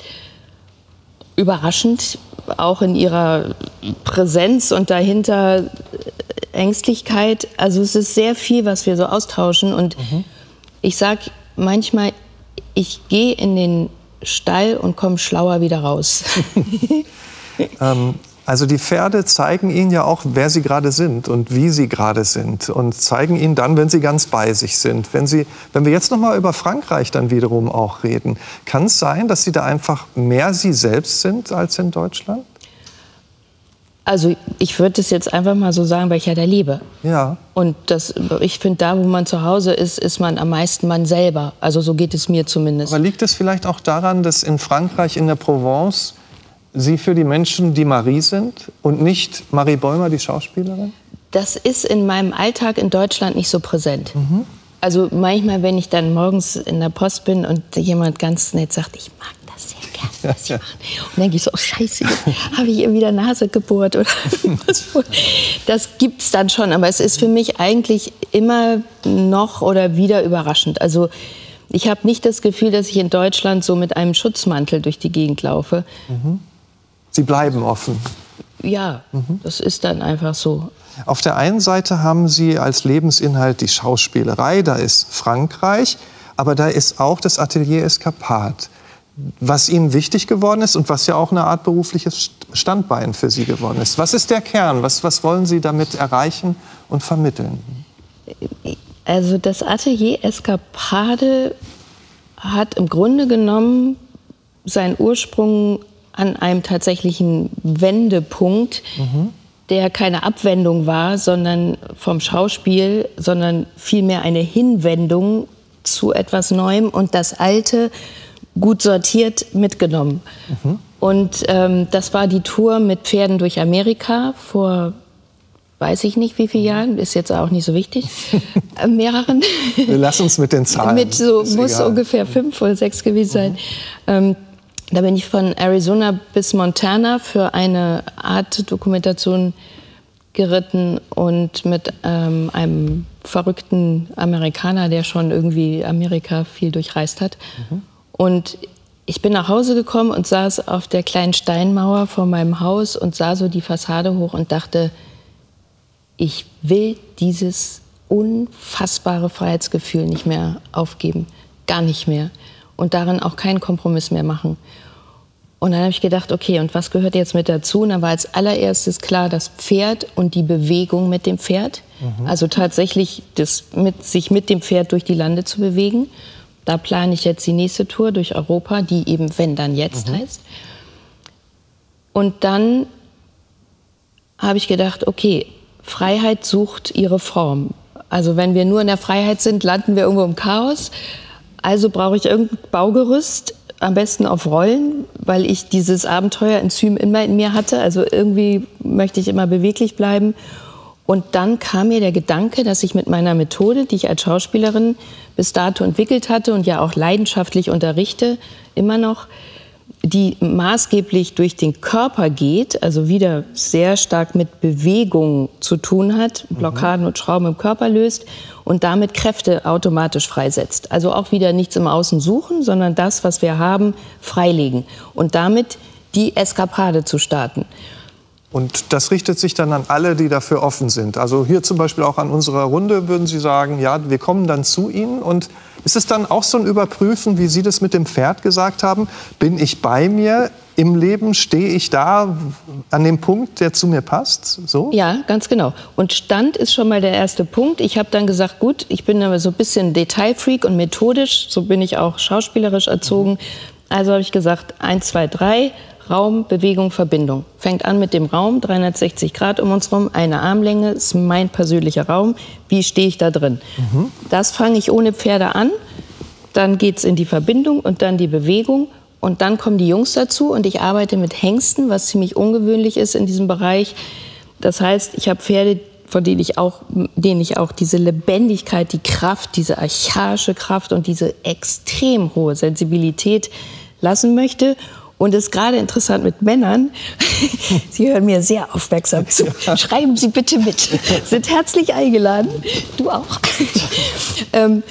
überraschend, auch in ihrer Präsenz und dahinter Ängstlichkeit. Also es ist sehr viel, was wir so austauschen. Und mhm. ich sage manchmal, ich gehe in den Stall und komme schlauer wieder raus. ähm. Also die Pferde zeigen Ihnen ja auch, wer Sie gerade sind und wie Sie gerade sind und zeigen Ihnen dann, wenn Sie ganz bei sich sind. Wenn, Sie, wenn wir jetzt noch mal über Frankreich dann wiederum auch reden, kann es sein, dass Sie da einfach mehr Sie selbst sind als in Deutschland? Also ich würde es jetzt einfach mal so sagen, weil ich ja da lebe. Ja. Und das, ich finde, da, wo man zu Hause ist, ist man am meisten man selber. Also so geht es mir zumindest. Aber liegt es vielleicht auch daran, dass in Frankreich, in der Provence, Sie für die Menschen die Marie sind und nicht Marie Bäumer, die Schauspielerin? Das ist in meinem Alltag in Deutschland nicht so präsent. Mhm. Also manchmal, wenn ich dann morgens in der Post bin und jemand ganz nett sagt, ich mag das sehr gerne, was Sie machen. Und dann denke ich so, oh Scheiße, habe ich ihr wieder Nase gebohrt oder was? Das gibt's dann schon, aber es ist für mich eigentlich immer noch oder wieder überraschend. Also ich habe nicht das Gefühl, dass ich in Deutschland so mit einem Schutzmantel durch die Gegend laufe. Mhm. Sie bleiben offen. Ja, mhm. das ist dann einfach so. Auf der einen Seite haben Sie als Lebensinhalt die Schauspielerei, da ist Frankreich, aber da ist auch das Atelier Escapade, was Ihnen wichtig geworden ist und was ja auch eine Art berufliches Standbein für Sie geworden ist. Was ist der Kern? Was, was wollen Sie damit erreichen und vermitteln? Also das Atelier Escapade hat im Grunde genommen seinen Ursprung an einem tatsächlichen Wendepunkt, mhm. der keine Abwendung war, sondern vom Schauspiel, sondern vielmehr eine Hinwendung zu etwas Neuem und das Alte gut sortiert mitgenommen. Mhm. Und ähm, das war die Tour mit Pferden durch Amerika vor, weiß ich nicht wie viele Jahren, ist jetzt auch nicht so wichtig, äh, mehreren. Wir lassen uns mit den Zahlen. Mit so, muss egal. ungefähr fünf oder sechs gewesen sein. Mhm. Ähm, Da bin ich von Arizona bis Montana für eine Art Dokumentation geritten und mit ähm, einem verrückten Amerikaner, der schon irgendwie Amerika viel durchreist hat. Mhm. Und ich bin nach Hause gekommen und saß auf der kleinen Steinmauer vor meinem Haus und sah so die Fassade hoch und dachte, ich will dieses unfassbare Freiheitsgefühl nicht mehr aufgeben, gar nicht mehr. Und darin auch keinen Kompromiss mehr machen. Und dann habe ich gedacht, okay, und was gehört jetzt mit dazu? Und dann war als allererstes klar das Pferd und die Bewegung mit dem Pferd. Mhm. Also tatsächlich das mit, sich mit dem Pferd durch die Lande zu bewegen. Da plane ich jetzt die nächste Tour durch Europa, die eben Wenn dann jetzt mhm. heißt. Und dann habe ich gedacht, okay, Freiheit sucht ihre Form. Also wenn wir nur in der Freiheit sind, landen wir irgendwo im Chaos. Also brauche ich irgendein Baugerüst, am besten auf Rollen, weil ich dieses Abenteuerenzym immer in mir hatte. Also irgendwie möchte ich immer beweglich bleiben. Und dann kam mir der Gedanke, dass ich mit meiner Methode, die ich als Schauspielerin bis dato entwickelt hatte und ja auch leidenschaftlich unterrichte, immer noch, die maßgeblich durch den Körper geht, also wieder sehr stark mit Bewegung zu tun hat, Blockaden und Schrauben im Körper löst und damit Kräfte automatisch freisetzt. Also auch wieder nichts im Außen suchen, sondern das, was wir haben, freilegen und damit die Eskapade zu starten. Und das richtet sich dann an alle, die dafür offen sind. Also hier zum Beispiel auch an unserer Runde würden Sie sagen, ja, wir kommen dann zu Ihnen. Und ist es dann auch so ein Überprüfen, wie Sie das mit dem Pferd gesagt haben? Bin ich bei mir im Leben? Stehe ich da an dem Punkt, der zu mir passt? So? Ja, ganz genau. Und Stand ist schon mal der erste Punkt. Ich habe dann gesagt, gut, ich bin aber so ein bisschen Detailfreak und methodisch. So bin ich auch schauspielerisch erzogen. Also habe ich gesagt, eins, zwei, drei. Raum, Bewegung, Verbindung. Fängt an mit dem Raum, dreihundertsechzig Grad um uns rum, eine Armlänge, ist mein persönlicher Raum. Wie stehe ich da drin? Mhm. Das fange ich ohne Pferde an, dann geht es in die Verbindung und dann die Bewegung und dann kommen die Jungs dazu und ich arbeite mit Hengsten, was ziemlich ungewöhnlich ist in diesem Bereich. Das heißt, ich habe Pferde, von denen ich auch, denen ich auch diese Lebendigkeit, die Kraft, diese archaische Kraft und diese extrem hohe Sensibilität lassen möchte. Und es ist gerade interessant mit Männern, Sie hören mir sehr aufmerksam zu, schreiben Sie bitte mit, sind herzlich eingeladen, du auch. ähm,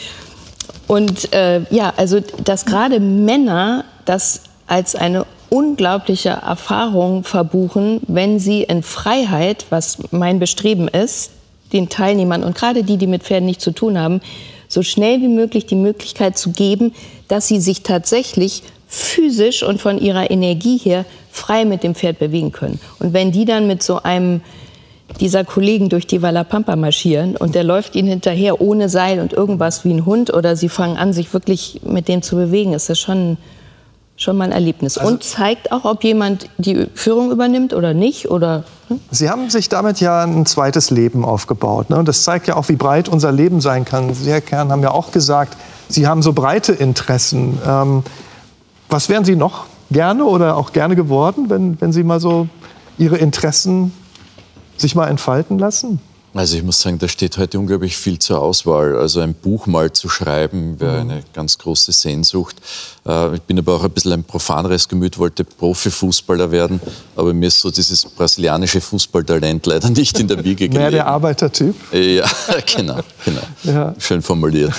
und äh, ja, also dass gerade Männer das als eine unglaubliche Erfahrung verbuchen, wenn sie in Freiheit, was mein Bestreben ist, den Teilnehmern und gerade die, die mit Pferden nichts zu tun haben, so schnell wie möglich die Möglichkeit zu geben, dass sie sich tatsächlich physisch und von ihrer Energie her frei mit dem Pferd bewegen können. Und wenn die dann mit so einem dieser Kollegen durch die Wallapampa marschieren und der läuft ihnen hinterher ohne Seil und irgendwas wie ein Hund oder sie fangen an, sich wirklich mit dem zu bewegen, ist das schon, schon mal ein Erlebnis. Also und zeigt auch, ob jemand die Führung übernimmt oder nicht. Oder, hm? Sie haben sich damit ja ein zweites Leben aufgebaut. Ne? Und das zeigt ja auch, wie breit unser Leben sein kann. Sie, Herr Kern, haben ja auch gesagt, Sie haben so breite Interessen. Ähm, Was wären Sie noch gerne oder auch gerne geworden, wenn, wenn Sie mal so Ihre Interessen sich mal entfalten lassen? Also ich muss sagen, da steht heute unglaublich viel zur Auswahl. Also ein Buch mal zu schreiben, wäre eine ganz große Sehnsucht. Ich bin aber auch ein bisschen ein profaneres Gemüt, wollte Profifußballer werden. Aber mir ist so dieses brasilianische Fußballtalent leider nicht in der Wiege gelegen. Mehr der Arbeitertyp? Ja, genau. genau. Ja. Schön formuliert.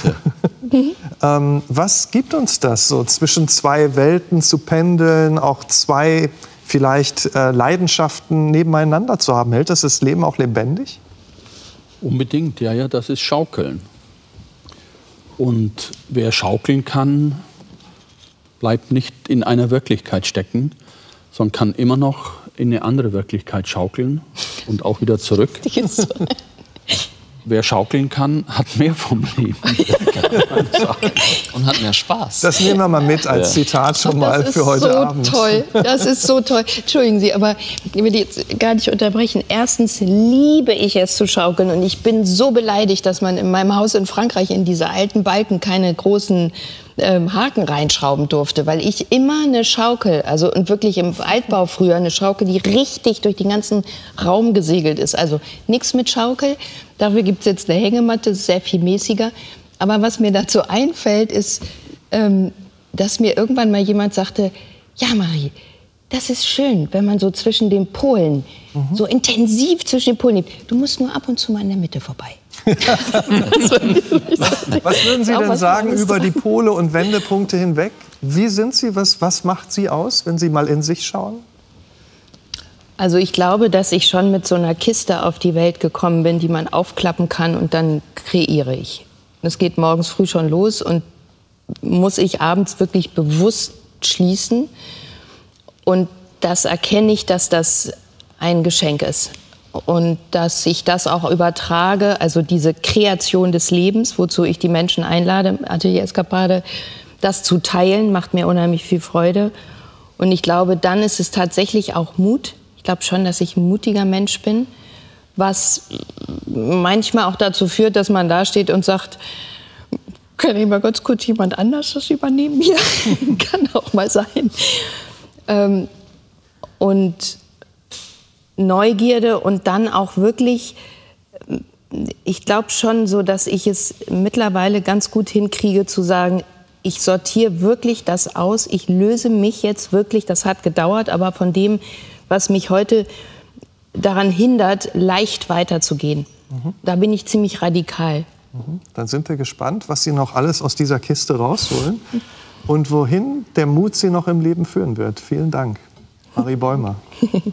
Ja. ähm, was gibt uns das, so zwischen zwei Welten zu pendeln, auch zwei vielleicht äh, Leidenschaften nebeneinander zu haben? Hält das das Leben auch lebendig? Unbedingt, ja, ja, das ist Schaukeln. Und wer schaukeln kann, bleibt nicht in einer Wirklichkeit stecken, sondern kann immer noch in eine andere Wirklichkeit schaukeln und auch wieder zurück. Wer schaukeln kann, hat mehr vom Leben. Und hat mehr Spaß. Das nehmen wir mal mit als Zitat schon mal für heute so Abend. Toll. Das ist so toll. Entschuldigen Sie, aber ich will jetzt gar nicht unterbrechen. Erstens liebe ich es zu schaukeln und ich bin so beleidigt, dass man in meinem Haus in Frankreich in diese alten Balken keine großen ähm, Haken reinschrauben durfte, weil ich immer eine Schaukel, also und wirklich im Altbau früher eine Schaukel, die richtig durch den ganzen Raum gesegelt ist. Also nichts mit Schaukel. Dafür gibt es jetzt eine Hängematte, das ist sehr viel mäßiger. Aber was mir dazu einfällt, ist, ähm, dass mir irgendwann mal jemand sagte, ja Marie, das ist schön, wenn man so zwischen den Polen, mhm. so intensiv zwischen den Polen lebt. Du musst nur ab und zu mal in der Mitte vorbei. Was würden Sie denn sagen über die Pole und Wendepunkte hinweg? Wie sind Sie? Was, was macht Sie aus, wenn Sie mal in sich schauen? Also ich glaube, dass ich schon mit so einer Kiste auf die Welt gekommen bin, die man aufklappen kann und dann kreiere ich. Es geht morgens früh schon los und muss ich abends wirklich bewusst schließen. Und das erkenne ich, dass das ein Geschenk ist. Und dass ich das auch übertrage, also diese Kreation des Lebens, wozu ich die Menschen einlade, Atelier Eskapade, das zu teilen, macht mir unheimlich viel Freude. Und ich glaube, dann ist es tatsächlich auch Mut. Ich glaube schon, dass ich ein mutiger Mensch bin, was manchmal auch dazu führt, dass man da steht und sagt, kann ich mal ganz kurz jemand anders das übernehmen hier? Kann auch mal sein. Ähm, und Neugierde und dann auch wirklich ich glaube schon so, dass ich es mittlerweile ganz gut hinkriege zu sagen, ich sortiere wirklich das aus, ich löse mich jetzt wirklich, das hat gedauert, aber von dem, was mich heute daran hindert, leicht weiterzugehen. Mhm. Da bin ich ziemlich radikal. Mhm. Dann sind wir gespannt, was Sie noch alles aus dieser Kiste rausholen und wohin der Mut Sie noch im Leben führen wird. Vielen Dank, Marie Bäumer. ähm,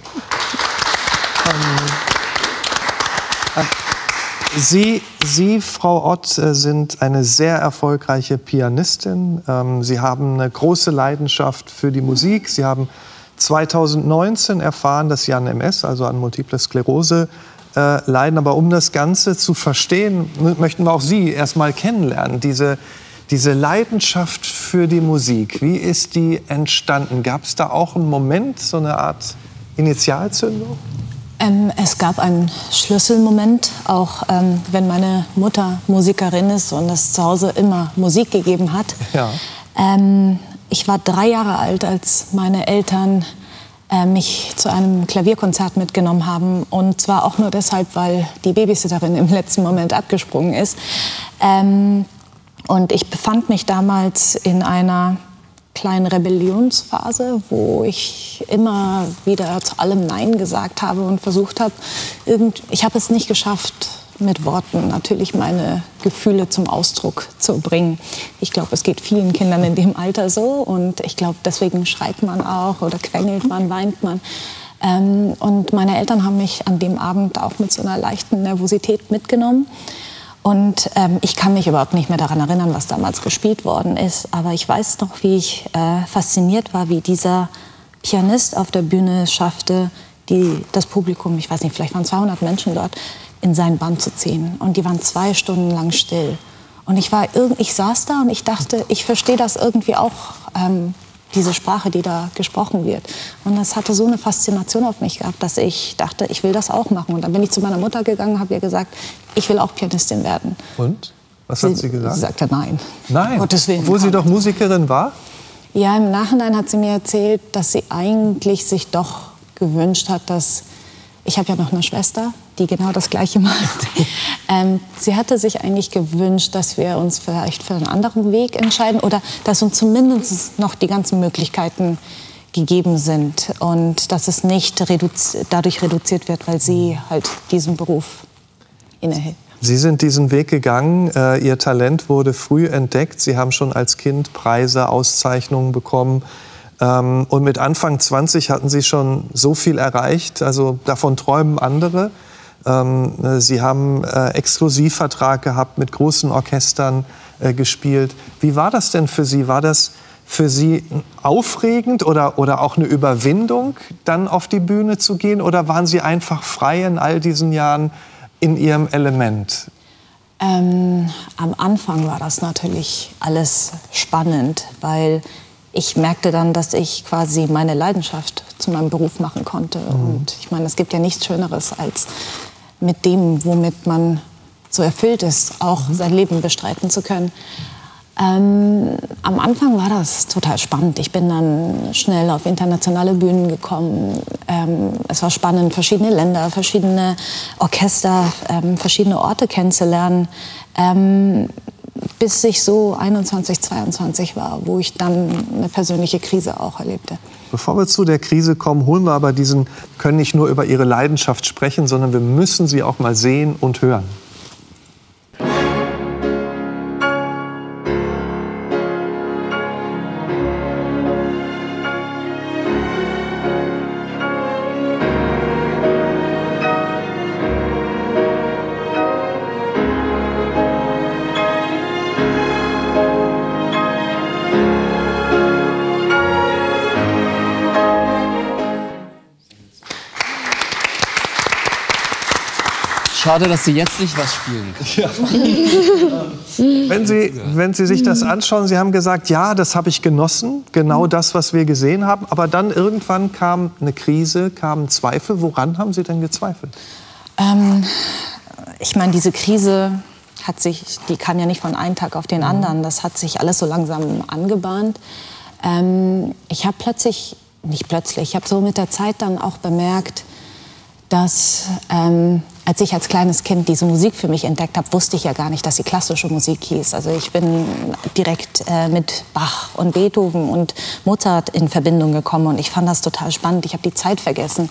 Sie, Sie, Frau Ott, sind eine sehr erfolgreiche Pianistin. Sie haben eine große Leidenschaft für die Musik. Sie haben zweitausendneunzehn erfahren, dass Sie an M S, also an Multiple Sklerose, äh, leiden. Aber um das Ganze zu verstehen, möchten wir auch Sie erst mal kennenlernen. Diese, diese Leidenschaft für die Musik, wie ist die entstanden? Gab es da auch einen Moment, so eine Art Initialzündung? Ähm, es gab einen Schlüsselmoment, auch ähm, wenn meine Mutter Musikerin ist und es zu Hause immer Musik gegeben hat. Ja. Ähm, ich war drei Jahre alt, als meine Eltern äh, mich zu einem Klavierkonzert mitgenommen haben. Und zwar auch nur deshalb, weil die Babysitterin im letzten Moment abgesprungen ist. Ähm, und ich befand mich damals in einer kleinen Rebellionsphase, wo ich immer wieder zu allem Nein gesagt habe und versucht habe, irgend, ich habe es nicht geschafft, mit Worten natürlich meine Gefühle zum Ausdruck zu bringen. Ich glaube, es geht vielen Kindern in dem Alter so und ich glaube, deswegen schreit man auch oder quengelt man, weint man. Ähm, und meine Eltern haben mich an dem Abend auch mit so einer leichten Nervosität mitgenommen. Und ähm, ich kann mich überhaupt nicht mehr daran erinnern, was damals gespielt worden ist. Aber ich weiß noch, wie ich äh, fasziniert war, wie dieser Pianist auf der Bühne schaffte, die, das Publikum, ich weiß nicht, vielleicht waren zweihundert Menschen dort, in sein Band zu ziehen. Und die waren zwei Stunden lang still. Und ich, war, ich saß da und ich dachte, ich verstehe das irgendwie auch, ähm, diese Sprache, die da gesprochen wird. Und das hatte so eine Faszination auf mich gehabt, dass ich dachte, ich will das auch machen. Und dann bin ich zu meiner Mutter gegangen, habe ihr gesagt, ich will auch Pianistin werden. Und? Was hat sie gesagt? Sie sagte nein. Nein? Gottes Willen. Obwohl sie doch Musikerin war? Ja, im Nachhinein hat sie mir erzählt, dass sie eigentlich sich doch gewünscht hat, dass... Ich habe ja noch eine Schwester, die genau das Gleiche macht. ähm, sie hatte sich eigentlich gewünscht, dass wir uns vielleicht für einen anderen Weg entscheiden oder dass uns zumindest noch die ganzen Möglichkeiten gegeben sind und dass es nicht reduzi- dadurch reduziert wird, weil sie halt diesen Beruf innehält. Sie sind diesen Weg gegangen. Äh, Ihr Talent wurde früh entdeckt. Sie haben schon als Kind Preise, Auszeichnungen bekommen. Ähm, und mit Anfang zwanzig hatten Sie schon so viel erreicht. Also davon träumen andere. Ähm, Sie haben äh, Exklusivvertrag gehabt, mit großen Orchestern äh, gespielt. Wie war das denn für Sie? War das für Sie aufregend oder, oder auch eine Überwindung, dann auf die Bühne zu gehen? Oder waren Sie einfach frei in all diesen Jahren in Ihrem Element? Ähm, am Anfang war das natürlich alles spannend, weil ich merkte dann, dass ich quasi meine Leidenschaft zu meinem Beruf machen konnte. Mhm. Und ich meine, es gibt ja nichts Schöneres, als mit dem, womit man so erfüllt ist, auch mhm. sein Leben bestreiten zu können. Ähm, am Anfang war das total spannend. Ich bin dann schnell auf internationale Bühnen gekommen. Ähm, es war spannend, verschiedene Länder, verschiedene Orchester, ähm, verschiedene Orte kennenzulernen. Ähm, bis ich so einundzwanzig, zweiundzwanzig war, wo ich dann eine persönliche Krise auch erlebte. Bevor wir zu der Krise kommen, holen wir aber diesen, können nicht nur über Ihre Leidenschaft sprechen, sondern wir müssen sie auch mal sehen und hören. Schade, dass Sie jetzt nicht was spielen können. wenn, Sie, wenn Sie sich das anschauen, Sie haben gesagt, ja, das habe ich genossen, genau das, was wir gesehen haben. Aber dann irgendwann kam eine Krise, kamen Zweifel. Woran haben Sie denn gezweifelt? Ähm, ich meine, diese Krise hat sich, die kam ja nicht von einem Tag auf den anderen. Das hat sich alles so langsam angebahnt. Ähm, ich habe plötzlich, nicht plötzlich, ich habe so mit der Zeit dann auch bemerkt, dass ähm, als ich als kleines Kind diese Musik für mich entdeckt habe, wusste ich ja gar nicht, dass sie klassische Musik hieß. Also ich bin direkt äh, mit Bach und Beethoven und Mozart in Verbindung gekommen und ich fand das total spannend. Ich habe die Zeit vergessen.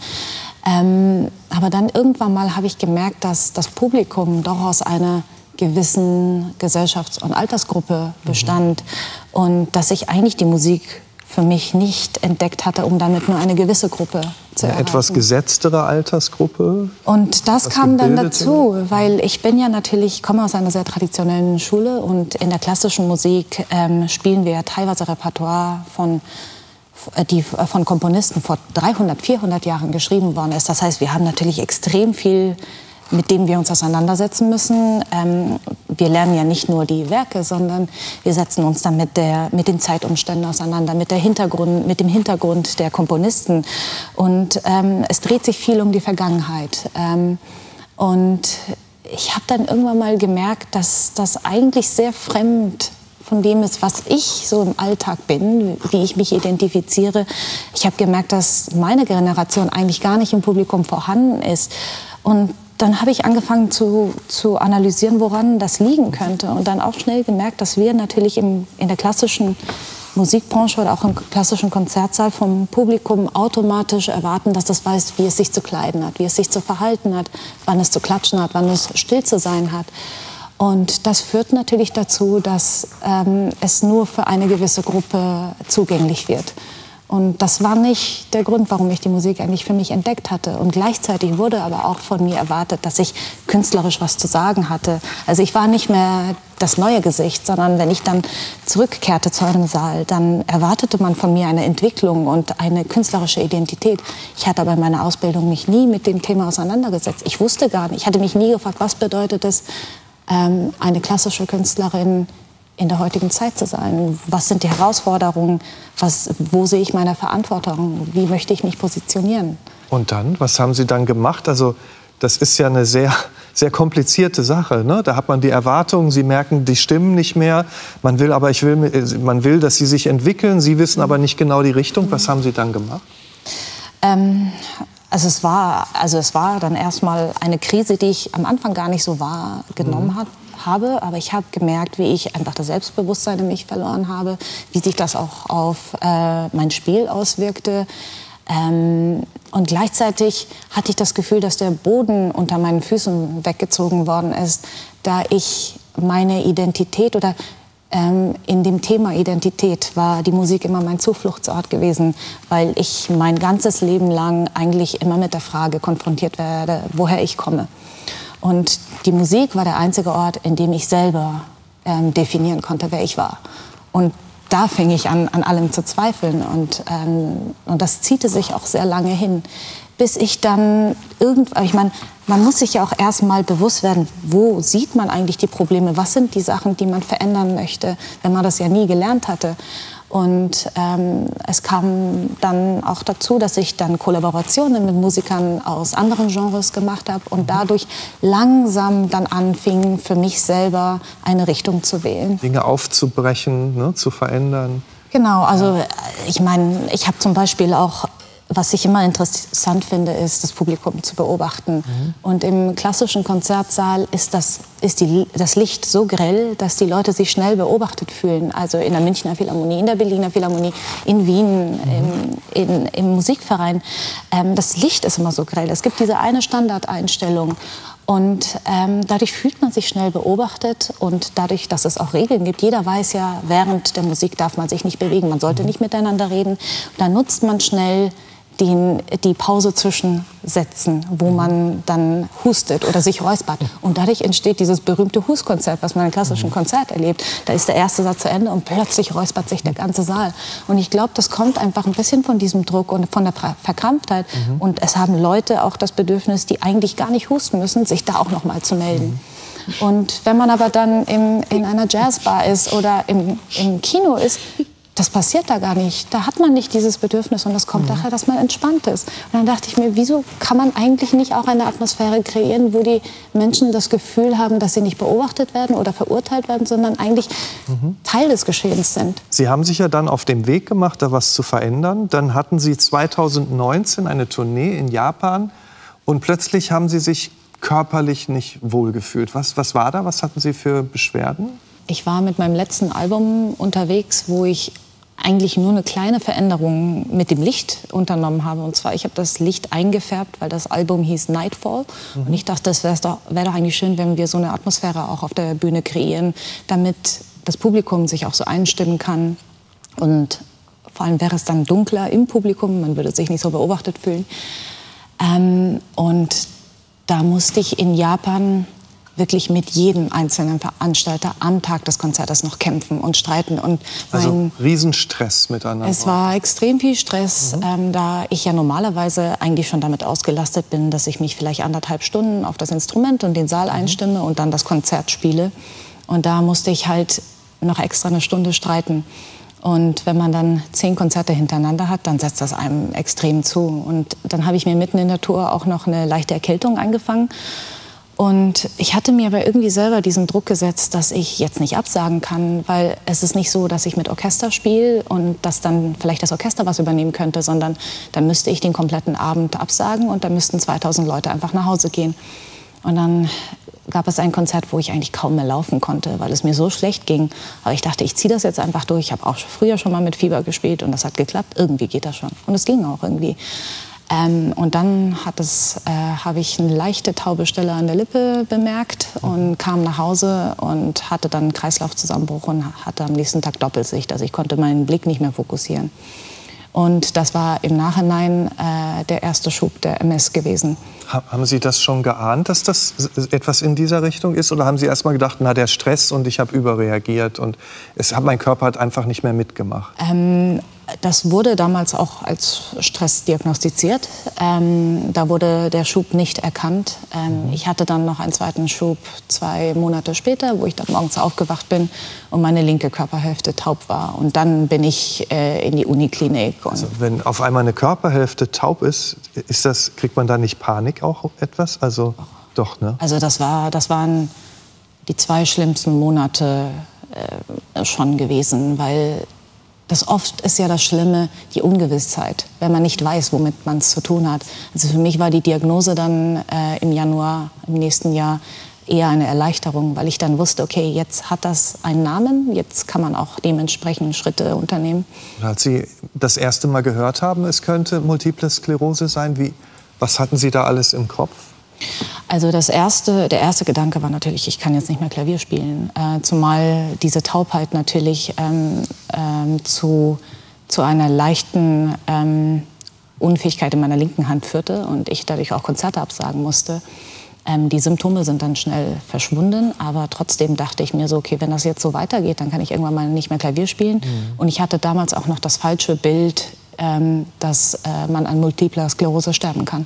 Ähm, aber dann irgendwann mal habe ich gemerkt, dass das Publikum doch aus einer gewissen Gesellschafts- und Altersgruppe bestand mhm. und dass ich eigentlich die Musik für mich nicht entdeckt hatte, um damit nur eine gewisse Gruppe zu eine erreichen. Etwas gesetztere Altersgruppe? Und das kam dann dazu, weil ich bin ja natürlich, ich komme aus einer sehr traditionellen Schule und in der klassischen Musik ähm, spielen wir teilweise Repertoire von die von Komponisten vor dreihundert, vierhundert Jahren geschrieben worden ist. Das heißt, wir haben natürlich extrem viel, mit dem wir uns auseinandersetzen müssen. Ähm, wir lernen ja nicht nur die Werke, sondern wir setzen uns dann mit, der, mit den Zeitumständen auseinander, mit, der Hintergrund, mit dem Hintergrund der Komponisten. Und ähm, es dreht sich viel um die Vergangenheit. Ähm, und ich habe dann irgendwann mal gemerkt, dass das eigentlich sehr fremd von dem ist, was ich so im Alltag bin, wie ich mich identifiziere. Ich habe gemerkt, dass meine Generation eigentlich gar nicht im Publikum vorhanden ist. Und dann habe ich angefangen zu, zu analysieren, woran das liegen könnte. Und dann auch schnell gemerkt, dass wir natürlich im, in der klassischen Musikbranche oder auch im klassischen Konzertsaal vom Publikum automatisch erwarten, dass das weiß, wie es sich zu kleiden hat, wie es sich zu verhalten hat, wann es zu klatschen hat, wann es still zu sein hat. Und das führt natürlich dazu, dass ähm, es nur für eine gewisse Gruppe zugänglich wird. Und das war nicht der Grund, warum ich die Musik eigentlich für mich entdeckt hatte. Und gleichzeitig wurde aber auch von mir erwartet, dass ich künstlerisch was zu sagen hatte. Also ich war nicht mehr das neue Gesicht, sondern wenn ich dann zurückkehrte zu einem Saal, dann erwartete man von mir eine Entwicklung und eine künstlerische Identität. Ich hatte aber in meiner Ausbildung mich nie mit dem Thema auseinandergesetzt. Ich wusste gar nicht, ich hatte mich nie gefragt, was bedeutet es, eine klassische Künstlerin in der heutigen Zeit zu sein. Was sind die Herausforderungen? Was, wo sehe ich meine Verantwortung? Wie möchte ich mich positionieren? Und dann, was haben Sie dann gemacht? Also das ist ja eine sehr, sehr komplizierte Sache, ne? Da hat man die Erwartungen, Sie merken, die stimmen nicht mehr. Man will aber, ich will, man will, dass Sie sich entwickeln. Sie wissen aber nicht genau die Richtung. Was haben Sie dann gemacht? Ähm Also es war, also es war dann erstmal eine Krise, die ich am Anfang gar nicht so wahrgenommen mhm. hat, habe. Aber ich habe gemerkt, wie ich einfach das Selbstbewusstsein in mich verloren habe, wie sich das auch auf äh, mein Spiel auswirkte. Ähm, und gleichzeitig hatte ich das Gefühl, dass der Boden unter meinen Füßen weggezogen worden ist, da ich meine Identität oder in dem Thema Identität war die Musik immer mein Zufluchtsort gewesen, weil ich mein ganzes Leben lang eigentlich immer mit der Frage konfrontiert werde, woher ich komme. Und die Musik war der einzige Ort, in dem ich selber ähm, definieren konnte, wer ich war. Und da fing ich an, an allem zu zweifeln. Und, ähm, und das ziehte sich auch sehr lange hin, bis ich dann irgendwann, ich meine, man muss sich ja auch erstmal bewusst werden, wo sieht man eigentlich die Probleme, was sind die Sachen, die man verändern möchte, wenn man das ja nie gelernt hatte. Und ähm, es kam dann auch dazu, dass ich dann Kollaborationen mit Musikern aus anderen Genres gemacht habe und dadurch langsam dann anfing, für mich selber eine Richtung zu wählen. Dinge aufzubrechen, ne, zu verändern. Genau, also ich meine, ich habe zum Beispiel auch, was ich immer interessant finde, ist, das Publikum zu beobachten. Mhm. Und im klassischen Konzertsaal ist, das, ist die, das Licht so grell, dass die Leute sich schnell beobachtet fühlen. Also in der Münchner Philharmonie, in der Berliner Philharmonie, in Wien, mhm. im, in, im Musikverein. Ähm, das Licht ist immer so grell. Es gibt diese eine Standardeinstellung. Und ähm, dadurch fühlt man sich schnell beobachtet und dadurch, dass es auch Regeln gibt. Jeder weiß ja, während der Musik darf man sich nicht bewegen, man sollte nicht miteinander reden. Und dann nutzt man schnell den, die Pause zwischen Sätzen, wo man dann hustet oder sich räuspert. Und dadurch entsteht dieses berühmte Hustkonzert, was man im klassischen Konzert erlebt. Da ist der erste Satz zu Ende und plötzlich räuspert sich der ganze Saal. Und ich glaube, das kommt einfach ein bisschen von diesem Druck und von der Verkrampftheit. Mhm. Und es haben Leute auch das Bedürfnis, die eigentlich gar nicht husten müssen, sich da auch noch mal zu melden. Mhm. Und wenn man aber dann im, in einer Jazzbar ist oder im, im Kino ist, das passiert da gar nicht. Da hat man nicht dieses Bedürfnis und das kommt mhm. daher, dass man entspannt ist. Und dann dachte ich mir, wieso kann man eigentlich nicht auch eine Atmosphäre kreieren, wo die Menschen das Gefühl haben, dass sie nicht beobachtet werden oder verurteilt werden, sondern eigentlich mhm. Teil des Geschehens sind. Sie haben sich ja dann auf den Weg gemacht, da was zu verändern. Dann hatten Sie zweitausendneunzehn eine Tournee in Japan und plötzlich haben Sie sich körperlich nicht wohlgefühlt. Was, was war da? Was hatten Sie für Beschwerden? Ich war mit meinem letzten Album unterwegs, wo ich eigentlich nur eine kleine Veränderung mit dem Licht unternommen habe. Und zwar, ich habe das Licht eingefärbt, weil das Album hieß Nightfall. Mhm. Und ich dachte, das wäre doch, wär doch eigentlich schön, wenn wir so eine Atmosphäre auch auf der Bühne kreieren, damit das Publikum sich auch so einstimmen kann. Und vor allem wäre es dann dunkler im Publikum, man würde sich nicht so beobachtet fühlen. Ähm, und da musste ich in Japan wirklich mit jedem einzelnen Veranstalter am Tag des Konzertes noch kämpfen und streiten. Und also mein, Riesenstress miteinander. Es war extrem viel Stress, mhm. ähm, da ich ja normalerweise eigentlich schon damit ausgelastet bin, dass ich mich vielleicht anderthalb Stunden auf das Instrument und den Saal mhm. einstimme und dann das Konzert spiele. Und da musste ich halt noch extra eine Stunde streiten. Und wenn man dann zehn Konzerte hintereinander hat, dann setzt das einem extrem zu. Und dann habe ich mir mitten in der Tour auch noch eine leichte Erkältung eingefangen. Und ich hatte mir aber irgendwie selber diesen Druck gesetzt, dass ich jetzt nicht absagen kann, weil es ist nicht so, dass ich mit Orchester spiele und dass dann vielleicht das Orchester was übernehmen könnte, sondern dann müsste ich den kompletten Abend absagen und dann müssten zweitausend Leute einfach nach Hause gehen. Und dann gab es ein Konzert, wo ich eigentlich kaum mehr laufen konnte, weil es mir so schlecht ging. Aber ich dachte, ich ziehe das jetzt einfach durch. Ich habe auch früher schon mal mit Fieber gespielt und das hat geklappt. Irgendwie geht das schon. Und es ging auch irgendwie. Ähm, und dann hat es, äh, habe ich eine leichte taube Stelle an der Lippe bemerkt und kam nach Hause und hatte dann einen Kreislaufzusammenbruch und hatte am nächsten Tag Doppelsicht. Also ich konnte meinen Blick nicht mehr fokussieren. Und das war im Nachhinein äh, der erste Schub der M S gewesen. Haben Sie das schon geahnt, dass das etwas in dieser Richtung ist? Oder haben Sie erst mal gedacht, na, der Stress und ich habe überreagiert und es hat, mein Körper hat einfach nicht mehr mitgemacht? Ähm, das wurde damals auch als Stress diagnostiziert. Ähm, da wurde der Schub nicht erkannt. Ähm, mhm. Ich hatte dann noch einen zweiten Schub zwei Monate später, wo ich dann morgens aufgewacht bin und meine linke Körperhälfte taub war. Und dann bin ich äh, in die Uniklinik. Also wenn auf einmal eine Körperhälfte taub ist, ist das, kriegt man da nicht Panik auch etwas? Also doch, ne? Also das war, das waren die zwei schlimmsten Monate äh, schon gewesen, weil das oft ist ja das Schlimme, die Ungewissheit, wenn man nicht weiß, womit man es zu tun hat. Also für mich war die Diagnose dann äh, im Januar im nächsten Jahr eher eine Erleichterung, weil ich dann wusste, okay, jetzt hat das einen Namen, jetzt kann man auch dementsprechend Schritte unternehmen. Als Sie das erste Mal gehört haben, es könnte Multiple Sklerose sein, wie, was hatten Sie da alles im Kopf? Also das erste, der erste Gedanke war natürlich, ich kann jetzt nicht mehr Klavier spielen. Äh, zumal diese Taubheit natürlich ähm, ähm, zu, zu einer leichten ähm, Unfähigkeit in meiner linken Hand führte und ich dadurch auch Konzerte absagen musste. Ähm, die Symptome sind dann schnell verschwunden, aber trotzdem dachte ich mir so, okay, wenn das jetzt so weitergeht, dann kann ich irgendwann mal nicht mehr Klavier spielen. Mhm. Und ich hatte damals auch noch das falsche Bild, ähm, dass äh, man an Multipler Sklerose sterben kann.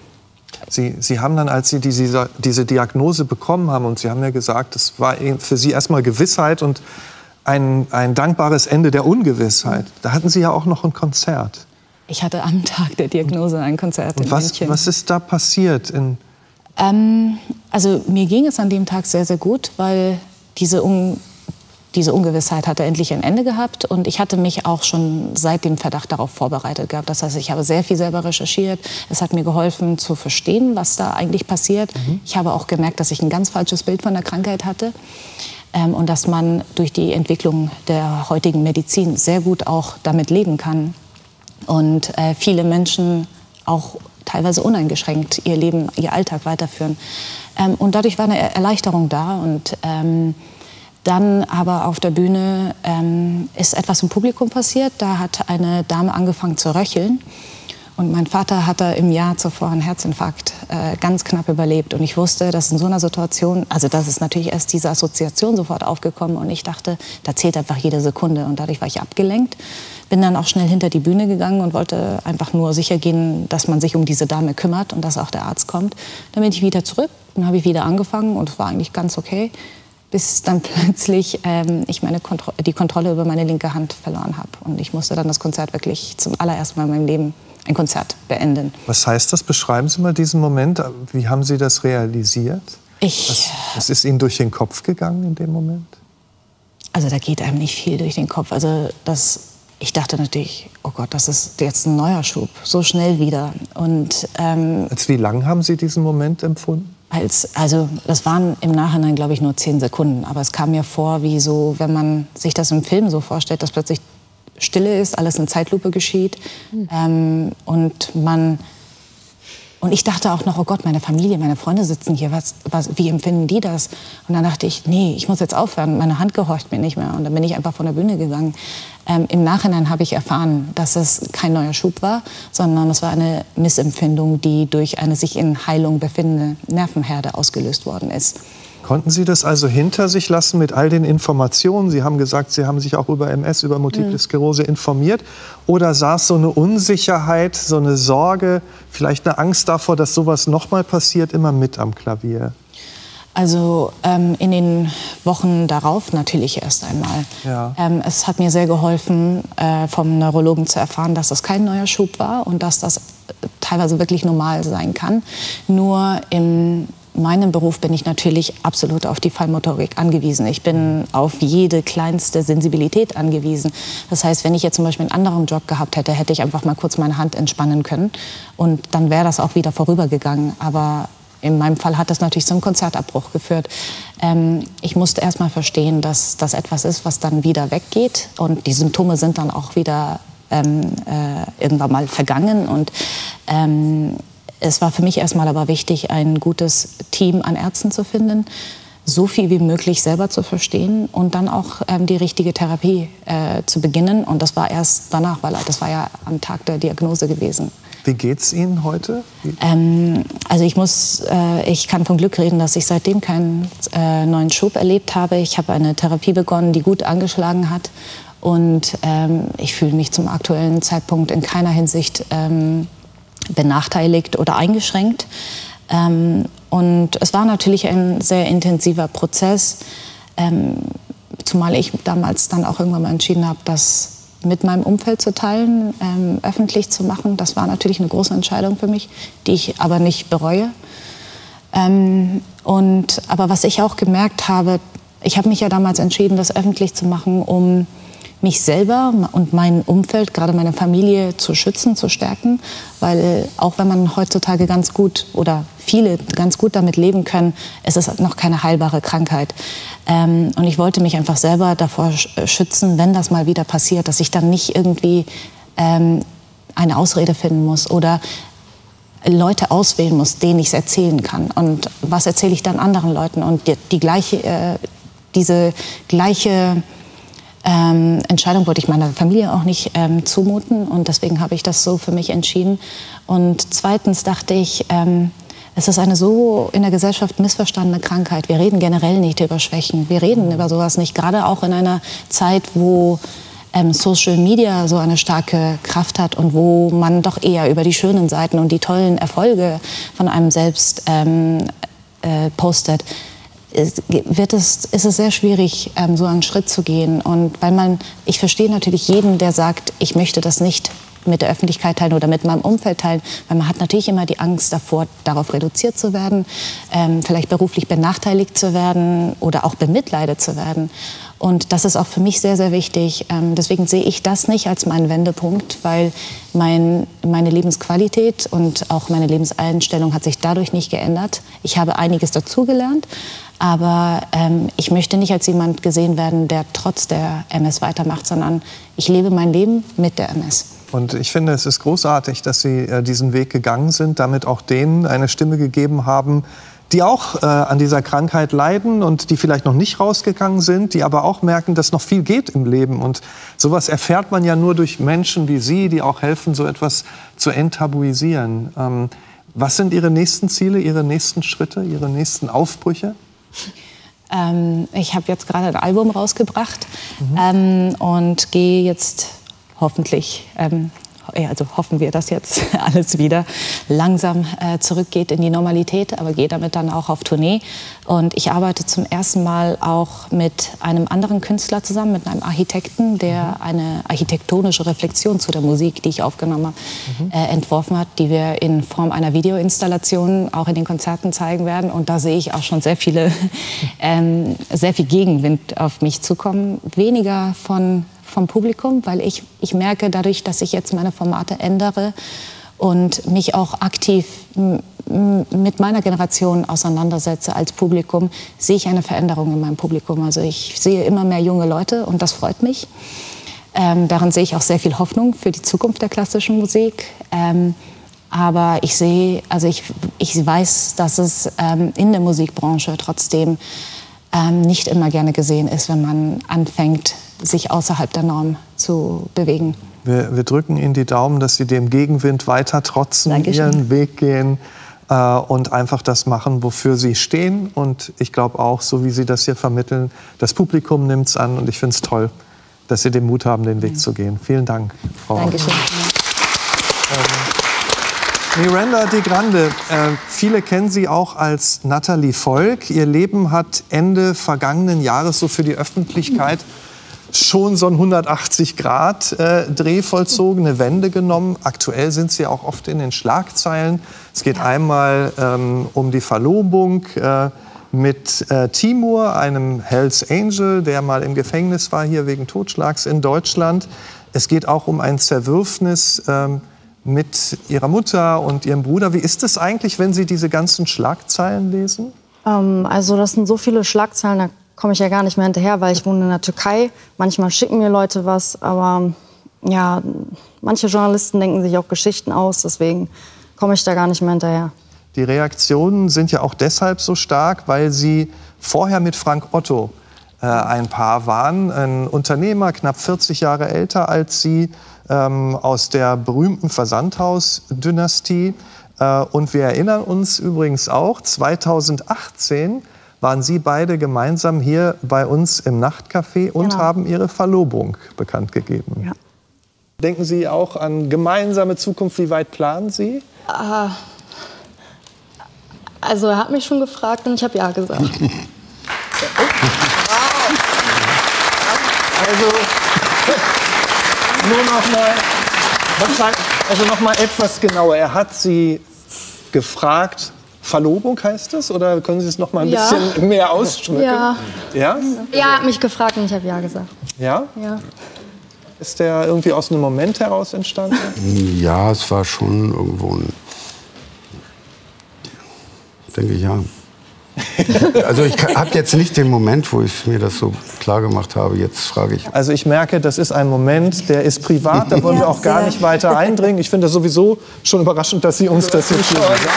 Sie, Sie haben dann, als Sie diese, diese Diagnose bekommen haben, und Sie haben ja gesagt, es war für Sie erstmal Gewissheit und ein, ein dankbares Ende der Ungewissheit. Da hatten Sie ja auch noch ein Konzert. Ich hatte am Tag der Diagnose ein Konzert und in was, München. Was ist da passiert? In ähm, also mir ging es an dem Tag sehr, sehr gut, weil diese Un Diese Ungewissheit hatte endlich ein Ende gehabt und ich hatte mich auch schon seit dem Verdacht darauf vorbereitet gehabt. Das heißt, ich habe sehr viel selber recherchiert. Es hat mir geholfen zu verstehen, was da eigentlich passiert. Mhm. Ich habe auch gemerkt, dass ich ein ganz falsches Bild von der Krankheit hatte ähm, und dass man durch die Entwicklung der heutigen Medizin sehr gut auch damit leben kann und äh, viele Menschen auch teilweise uneingeschränkt ihr Leben, ihr Alltag weiterführen. Ähm, und dadurch war eine Erleichterung da und ähm, Dann aber auf der Bühne ähm, ist etwas im Publikum passiert. Da hat eine Dame angefangen zu röcheln. Und mein Vater hatte im Jahr zuvor einen Herzinfarkt äh, ganz knapp überlebt. Und ich wusste, dass in so einer Situation, also das ist natürlich erst diese Assoziation sofort aufgekommen. Und ich dachte, da zählt einfach jede Sekunde. Und dadurch war ich abgelenkt. Bin dann auch schnell hinter die Bühne gegangen und wollte einfach nur sicher gehen, dass man sich um diese Dame kümmert und dass auch der Arzt kommt. Dann bin ich wieder zurück. Dann habe ich wieder angefangen und es war eigentlich ganz okay. Bis dann plötzlich ähm, ich meine Kontro die Kontrolle über meine linke Hand verloren habe. Und ich musste dann das Konzert wirklich zum allerersten Mal in meinem Leben ein Konzert beenden. Was heißt das? Beschreiben Sie mal diesen Moment. Wie haben Sie das realisiert? Ich, was, was ist Ihnen durch den Kopf gegangen in dem Moment? Also da geht einem nicht viel durch den Kopf. Also das, ich dachte natürlich, oh Gott, das ist jetzt ein neuer Schub, so schnell wieder. Und, ähm, Als wie lang haben Sie diesen Moment empfunden? Als, also das waren im Nachhinein, glaube ich, nur zehn Sekunden. Aber es kam mir vor, wie so, wenn man sich das im Film so vorstellt, dass plötzlich Stille ist, alles in Zeitlupe geschieht. Mhm. Ähm, und man... Und ich dachte auch noch, oh Gott, meine Familie, meine Freunde sitzen hier, was, was, wie empfinden die das? Und dann dachte ich, nee, ich muss jetzt aufhören, meine Hand gehorcht mir nicht mehr. Und dann bin ich einfach von der Bühne gegangen. Ähm, Im Nachhinein habe ich erfahren, dass es kein neuer Schub war, sondern es war eine Missempfindung, die durch eine sich in Heilung befindende Nervenherde ausgelöst worden ist. Konnten Sie das also hinter sich lassen mit all den Informationen? Sie haben gesagt, Sie haben sich auch über M S, über Multiple Sklerose informiert. Oder saß so eine Unsicherheit, so eine Sorge, vielleicht eine Angst davor, dass sowas noch mal passiert, immer mit am Klavier? Also ähm, in den Wochen darauf natürlich erst einmal. Ja. Ähm, es hat mir sehr geholfen, äh, vom Neurologen zu erfahren, dass das kein neuer Schub war und dass das teilweise wirklich normal sein kann. Nur im In meinem Beruf bin ich natürlich absolut auf die Feinmotorik angewiesen. Ich bin auf jede kleinste Sensibilität angewiesen. Das heißt, wenn ich jetzt zum Beispiel einen anderen Job gehabt hätte, hätte ich einfach mal kurz meine Hand entspannen können. Und dann wäre das auch wieder vorübergegangen. Aber in meinem Fall hat das natürlich zum Konzertabbruch geführt. Ähm, ich musste erst mal verstehen, dass das etwas ist, was dann wieder weggeht. Und die Symptome sind dann auch wieder ähm, äh, irgendwann mal vergangen. Und ähm, es war für mich erstmal aber wichtig, ein gutes Team an Ärzten zu finden, so viel wie möglich selber zu verstehen und dann auch ähm, die richtige Therapie äh, zu beginnen. Und das war erst danach, weil das war ja am Tag der Diagnose gewesen. Wie geht's Ihnen heute? Ähm, also ich muss, äh, ich kann von Glück reden, dass ich seitdem keinen äh, neuen Schub erlebt habe. Ich habe eine Therapie begonnen, die gut angeschlagen hat. Und ähm, ich fühle mich zum aktuellen Zeitpunkt in keiner Hinsicht ähm, benachteiligt oder eingeschränkt. Ähm, und es war natürlich ein sehr intensiver Prozess, ähm, zumal ich damals dann auch irgendwann mal entschieden habe, das mit meinem Umfeld zu teilen, ähm, öffentlich zu machen. Das war natürlich eine große Entscheidung für mich, die ich aber nicht bereue. Ähm, und, aber was ich auch gemerkt habe, ich habe mich ja damals entschieden, das öffentlich zu machen, um mich selber und mein Umfeld, gerade meine Familie, zu schützen, zu stärken. Weil auch wenn man heutzutage ganz gut oder viele ganz gut damit leben können, es ist noch keine heilbare Krankheit. Ähm, und ich wollte mich einfach selber davor schützen, wenn das mal wieder passiert, dass ich dann nicht irgendwie ähm, eine Ausrede finden muss oder Leute auswählen muss, denen ich es erzählen kann. Und was erzähle ich dann anderen Leuten? Und die, die gleiche, äh, diese gleiche Ähm, Entscheidung wollte ich meiner Familie auch nicht ähm, zumuten und deswegen habe ich das so für mich entschieden. Und zweitens dachte ich, ähm, es ist eine so in der Gesellschaft missverstandene Krankheit. Wir reden generell nicht über Schwächen, wir reden über sowas nicht, gerade auch in einer Zeit, wo ähm, Social Media so eine starke Kraft hat und wo man doch eher über die schönen Seiten und die tollen Erfolge von einem selbst ähm, äh, postet. Wird es, ist es sehr schwierig, ähm, so einen Schritt zu gehen. Und weil man, ich verstehe natürlich jeden, der sagt, ich möchte das nicht mit der Öffentlichkeit teilen oder mit meinem Umfeld teilen, weil man hat natürlich immer die Angst davor, darauf reduziert zu werden, ähm, vielleicht beruflich benachteiligt zu werden oder auch bemitleidet zu werden. Und das ist auch für mich sehr, sehr wichtig. Ähm, deswegen sehe ich das nicht als meinen Wendepunkt, weil mein, meine Lebensqualität und auch meine Lebenseinstellung hat sich dadurch nicht geändert. Ich habe einiges dazugelernt. Aber ähm, ich möchte nicht als jemand gesehen werden, der trotz der M S weitermacht, sondern ich lebe mein Leben mit der M S. Und ich finde, es ist großartig, dass Sie äh, diesen Weg gegangen sind, damit auch denen eine Stimme gegeben haben, die auch äh, an dieser Krankheit leiden und die vielleicht noch nicht rausgegangen sind, die aber auch merken, dass noch viel geht im Leben. Und sowas erfährt man ja nur durch Menschen wie Sie, die auch helfen, so etwas zu enttabuisieren. Ähm, was sind Ihre nächsten Ziele, Ihre nächsten Schritte, Ihre nächsten Aufbrüche? Ähm, ich habe jetzt gerade ein Album rausgebracht mhm. ähm, und gehe jetzt hoffentlich, ähm, also hoffen wir, dass jetzt alles wieder langsam äh, zurückgeht in die Normalität, aber gehe damit dann auch auf Tournee. Und ich arbeite zum ersten Mal auch mit einem anderen Künstler zusammen, mit einem Architekten, der eine architektonische Reflexion zu der Musik, die ich aufgenommen habe, mhm. äh, entworfen hat, die wir in Form einer Videoinstallation auch in den Konzerten zeigen werden. Und da sehe ich auch schon sehr viele, ähm, sehr viel Gegenwind auf mich zukommen. Weniger von vom Publikum, weil ich, ich merke dadurch, dass ich jetzt meine Formate ändere und mich auch aktiv mit meiner Generation auseinandersetze als Publikum, sehe ich eine Veränderung in meinem Publikum. Also ich sehe immer mehr junge Leute und das freut mich. Ähm, darin sehe ich auch sehr viel Hoffnung für die Zukunft der klassischen Musik. Ähm, aber ich sehe, also ich, ich weiß, dass es ähm, in der Musikbranche trotzdem ähm, nicht immer gerne gesehen ist, wenn man anfängt, sich außerhalb der Norm zu bewegen. Wir, wir drücken Ihnen die Daumen, dass Sie dem Gegenwind weiter trotzen, Dankeschön. Ihren Weg gehen äh, und einfach das machen, wofür Sie stehen. Und ich glaube auch, so wie Sie das hier vermitteln, das Publikum nimmt es an. Und ich finde es toll, dass Sie den Mut haben, den Weg zu gehen. Vielen Dank, Frau Dankeschön. Ähm, Miranda de Grande, äh, viele kennen Sie auch als Natalie Volk. Ihr Leben hat Ende vergangenen Jahres so für die Öffentlichkeit schon so ein hundertachtzig Grad Dreh vollzogen, eine Wende genommen. Aktuell sind Sie auch oft in den Schlagzeilen. Es geht einmal ähm, um die Verlobung äh, mit äh, Timur, einem Hells Angel, der mal im Gefängnis war hier wegen Totschlags in Deutschland. Es geht auch um ein Zerwürfnis ähm, mit Ihrer Mutter und Ihrem Bruder. Wie ist es eigentlich, wenn Sie diese ganzen Schlagzeilen lesen? Ähm, also das sind so viele Schlagzeilen, da komme ich ja gar nicht mehr hinterher, weil ich wohne in der Türkei. Manchmal schicken mir Leute was, aber ja, manche Journalisten denken sich auch Geschichten aus, deswegen komme ich da gar nicht mehr hinterher. Die Reaktionen sind ja auch deshalb so stark, weil Sie vorher mit Frank Otto äh, ein Paar waren. Ein Unternehmer, knapp vierzig Jahre älter als Sie, ähm, aus der berühmten Versandhaus-Dynastie. Äh, und wir erinnern uns übrigens auch, zweitausendachtzehn waren Sie beide gemeinsam hier bei uns im Nachtcafé und Genau. haben Ihre Verlobung bekannt gegeben. Ja. Denken Sie auch an gemeinsame Zukunft? Wie weit planen Sie? Ah, also er hat mich schon gefragt und ich habe ja gesagt. Also, nur noch mal, was sagt, also noch mal etwas genauer. Er hat Sie gefragt, Verlobung heißt es? Oder können Sie es noch mal ein Ja. bisschen mehr ausschmücken? Ja. Ja? Ja, er hat mich gefragt und ich habe ja gesagt. Ja? Ja. Ist der irgendwie aus einem Moment heraus entstanden? Ja, es war schon irgendwo ein, denke ich, ja. Also ich habe jetzt nicht den Moment, wo ich mir das so klar gemacht habe. Jetzt frage ich. Also ich merke, das ist ein Moment, der ist privat. Da wollen Ja, wir auch gar sehr. nicht weiter eindringen. Ich finde das sowieso schon überraschend, dass Sie uns das jetzt hier sagen.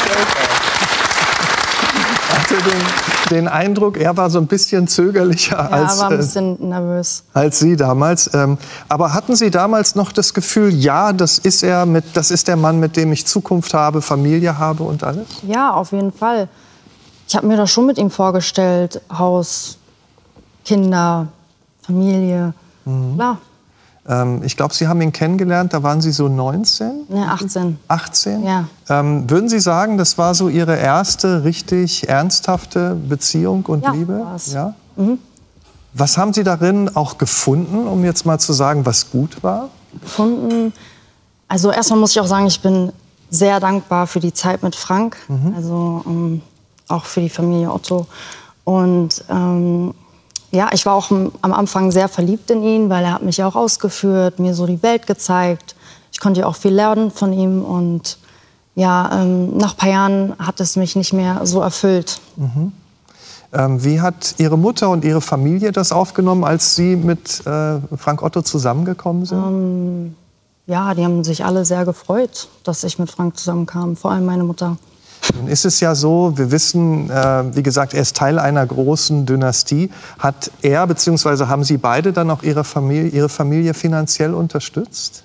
Ich hatte den, den Eindruck, er war so ein bisschen zögerlicher Ja, als, war ein äh, bisschen nervös. als Sie damals. Ähm, aber hatten Sie damals noch das Gefühl, ja, das ist er, mit, das ist der Mann, mit dem ich Zukunft habe, Familie habe und alles? Ja, auf jeden Fall. Ich habe mir das schon mit ihm vorgestellt. Haus, Kinder, Familie. Mhm. Klar. Ähm, ich glaube, Sie haben ihn kennengelernt, da waren Sie so neunzehn? Ne, achtzehn. achtzehn? Ja. Ähm, würden Sie sagen, das war so Ihre erste richtig ernsthafte Beziehung und Ja, Liebe? war's. Ja? Mhm. Was haben Sie darin auch gefunden, um jetzt mal zu sagen, was gut war? Gefunden. Also erstmal muss ich auch sagen, ich bin sehr dankbar für die Zeit mit Frank. Mhm. Also ähm, auch für die Familie Otto. Und ähm, ja, ich war auch am Anfang sehr verliebt in ihn, weil er hat mich ja auch ausgeführt, mir so die Welt gezeigt. Ich konnte ja auch viel lernen von ihm. Und ja, ähm, nach ein paar Jahren hat es mich nicht mehr so erfüllt. Mhm. Ähm, wie hat Ihre Mutter und Ihre Familie das aufgenommen, als Sie mit äh, Frank Otto zusammengekommen sind? Ähm, ja, die haben sich alle sehr gefreut, dass ich mit Frank zusammenkam, vor allem meine Mutter. Nun ist es ja so, wir wissen, äh, wie gesagt, er ist Teil einer großen Dynastie. Hat er bzw. haben Sie beide dann auch Ihre Familie, Ihre Familie finanziell unterstützt?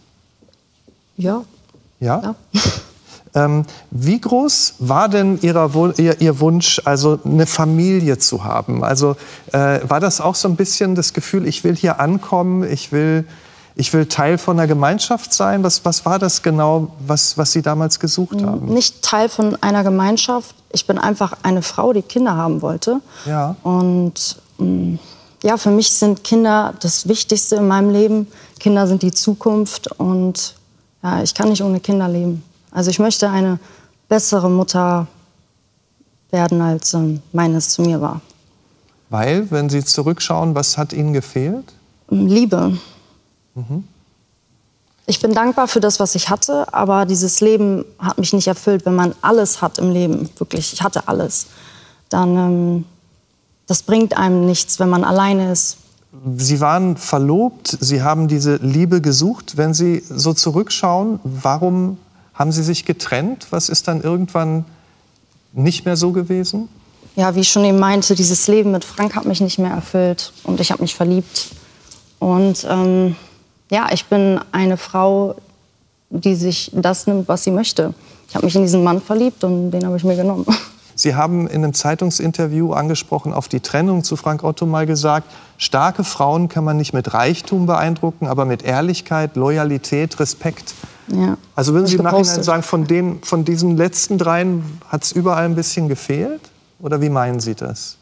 Ja. Ja? Ja. Ähm, wie groß war denn Ihrer, Ihr, Ihr Wunsch, also eine Familie zu haben? Also äh, war das auch so ein bisschen das Gefühl, ich will hier ankommen, ich will, ich will Teil von einer Gemeinschaft sein? Was, was war das genau, was, was Sie damals gesucht haben? Nicht Teil von einer Gemeinschaft. Ich bin einfach eine Frau, die Kinder haben wollte. Ja. Und mh, ja, für mich sind Kinder das Wichtigste in meinem Leben. Kinder sind die Zukunft und ja, ich kann nicht ohne Kinder leben. Also ich möchte eine bessere Mutter werden, als ähm, meines zu mir war. Weil, wenn Sie zurückschauen, was hat Ihnen gefehlt? Liebe. Mhm. ich bin dankbar für das, was ich hatte, aber dieses Leben hat mich nicht erfüllt. Wenn man alles hat im Leben, wirklich, ich hatte alles, dann ähm, das bringt einem nichts, wenn man alleine ist. Sie waren verlobt, Sie haben diese Liebe gesucht. Wenn Sie so zurückschauen, warum haben Sie sich getrennt? Was ist dann irgendwann nicht mehr so gewesen? Ja, wie ich schon eben meinte, dieses Leben mit Frank hat mich nicht mehr erfüllt und ich habe mich verliebt. Und ähm, ja, ich bin eine Frau, die sich das nimmt, was sie möchte. Ich habe mich in diesen Mann verliebt und den habe ich mir genommen. Sie haben in einem Zeitungsinterview angesprochen, auf die Trennung zu Frank Otto mal gesagt, starke Frauen kann man nicht mit Reichtum beeindrucken, aber mit Ehrlichkeit, Loyalität, Respekt. Ja, also würden Sie im Nachhinein gepostet. sagen, von, den, von diesen letzten dreien hat es überall ein bisschen gefehlt? Oder wie meinen Sie das?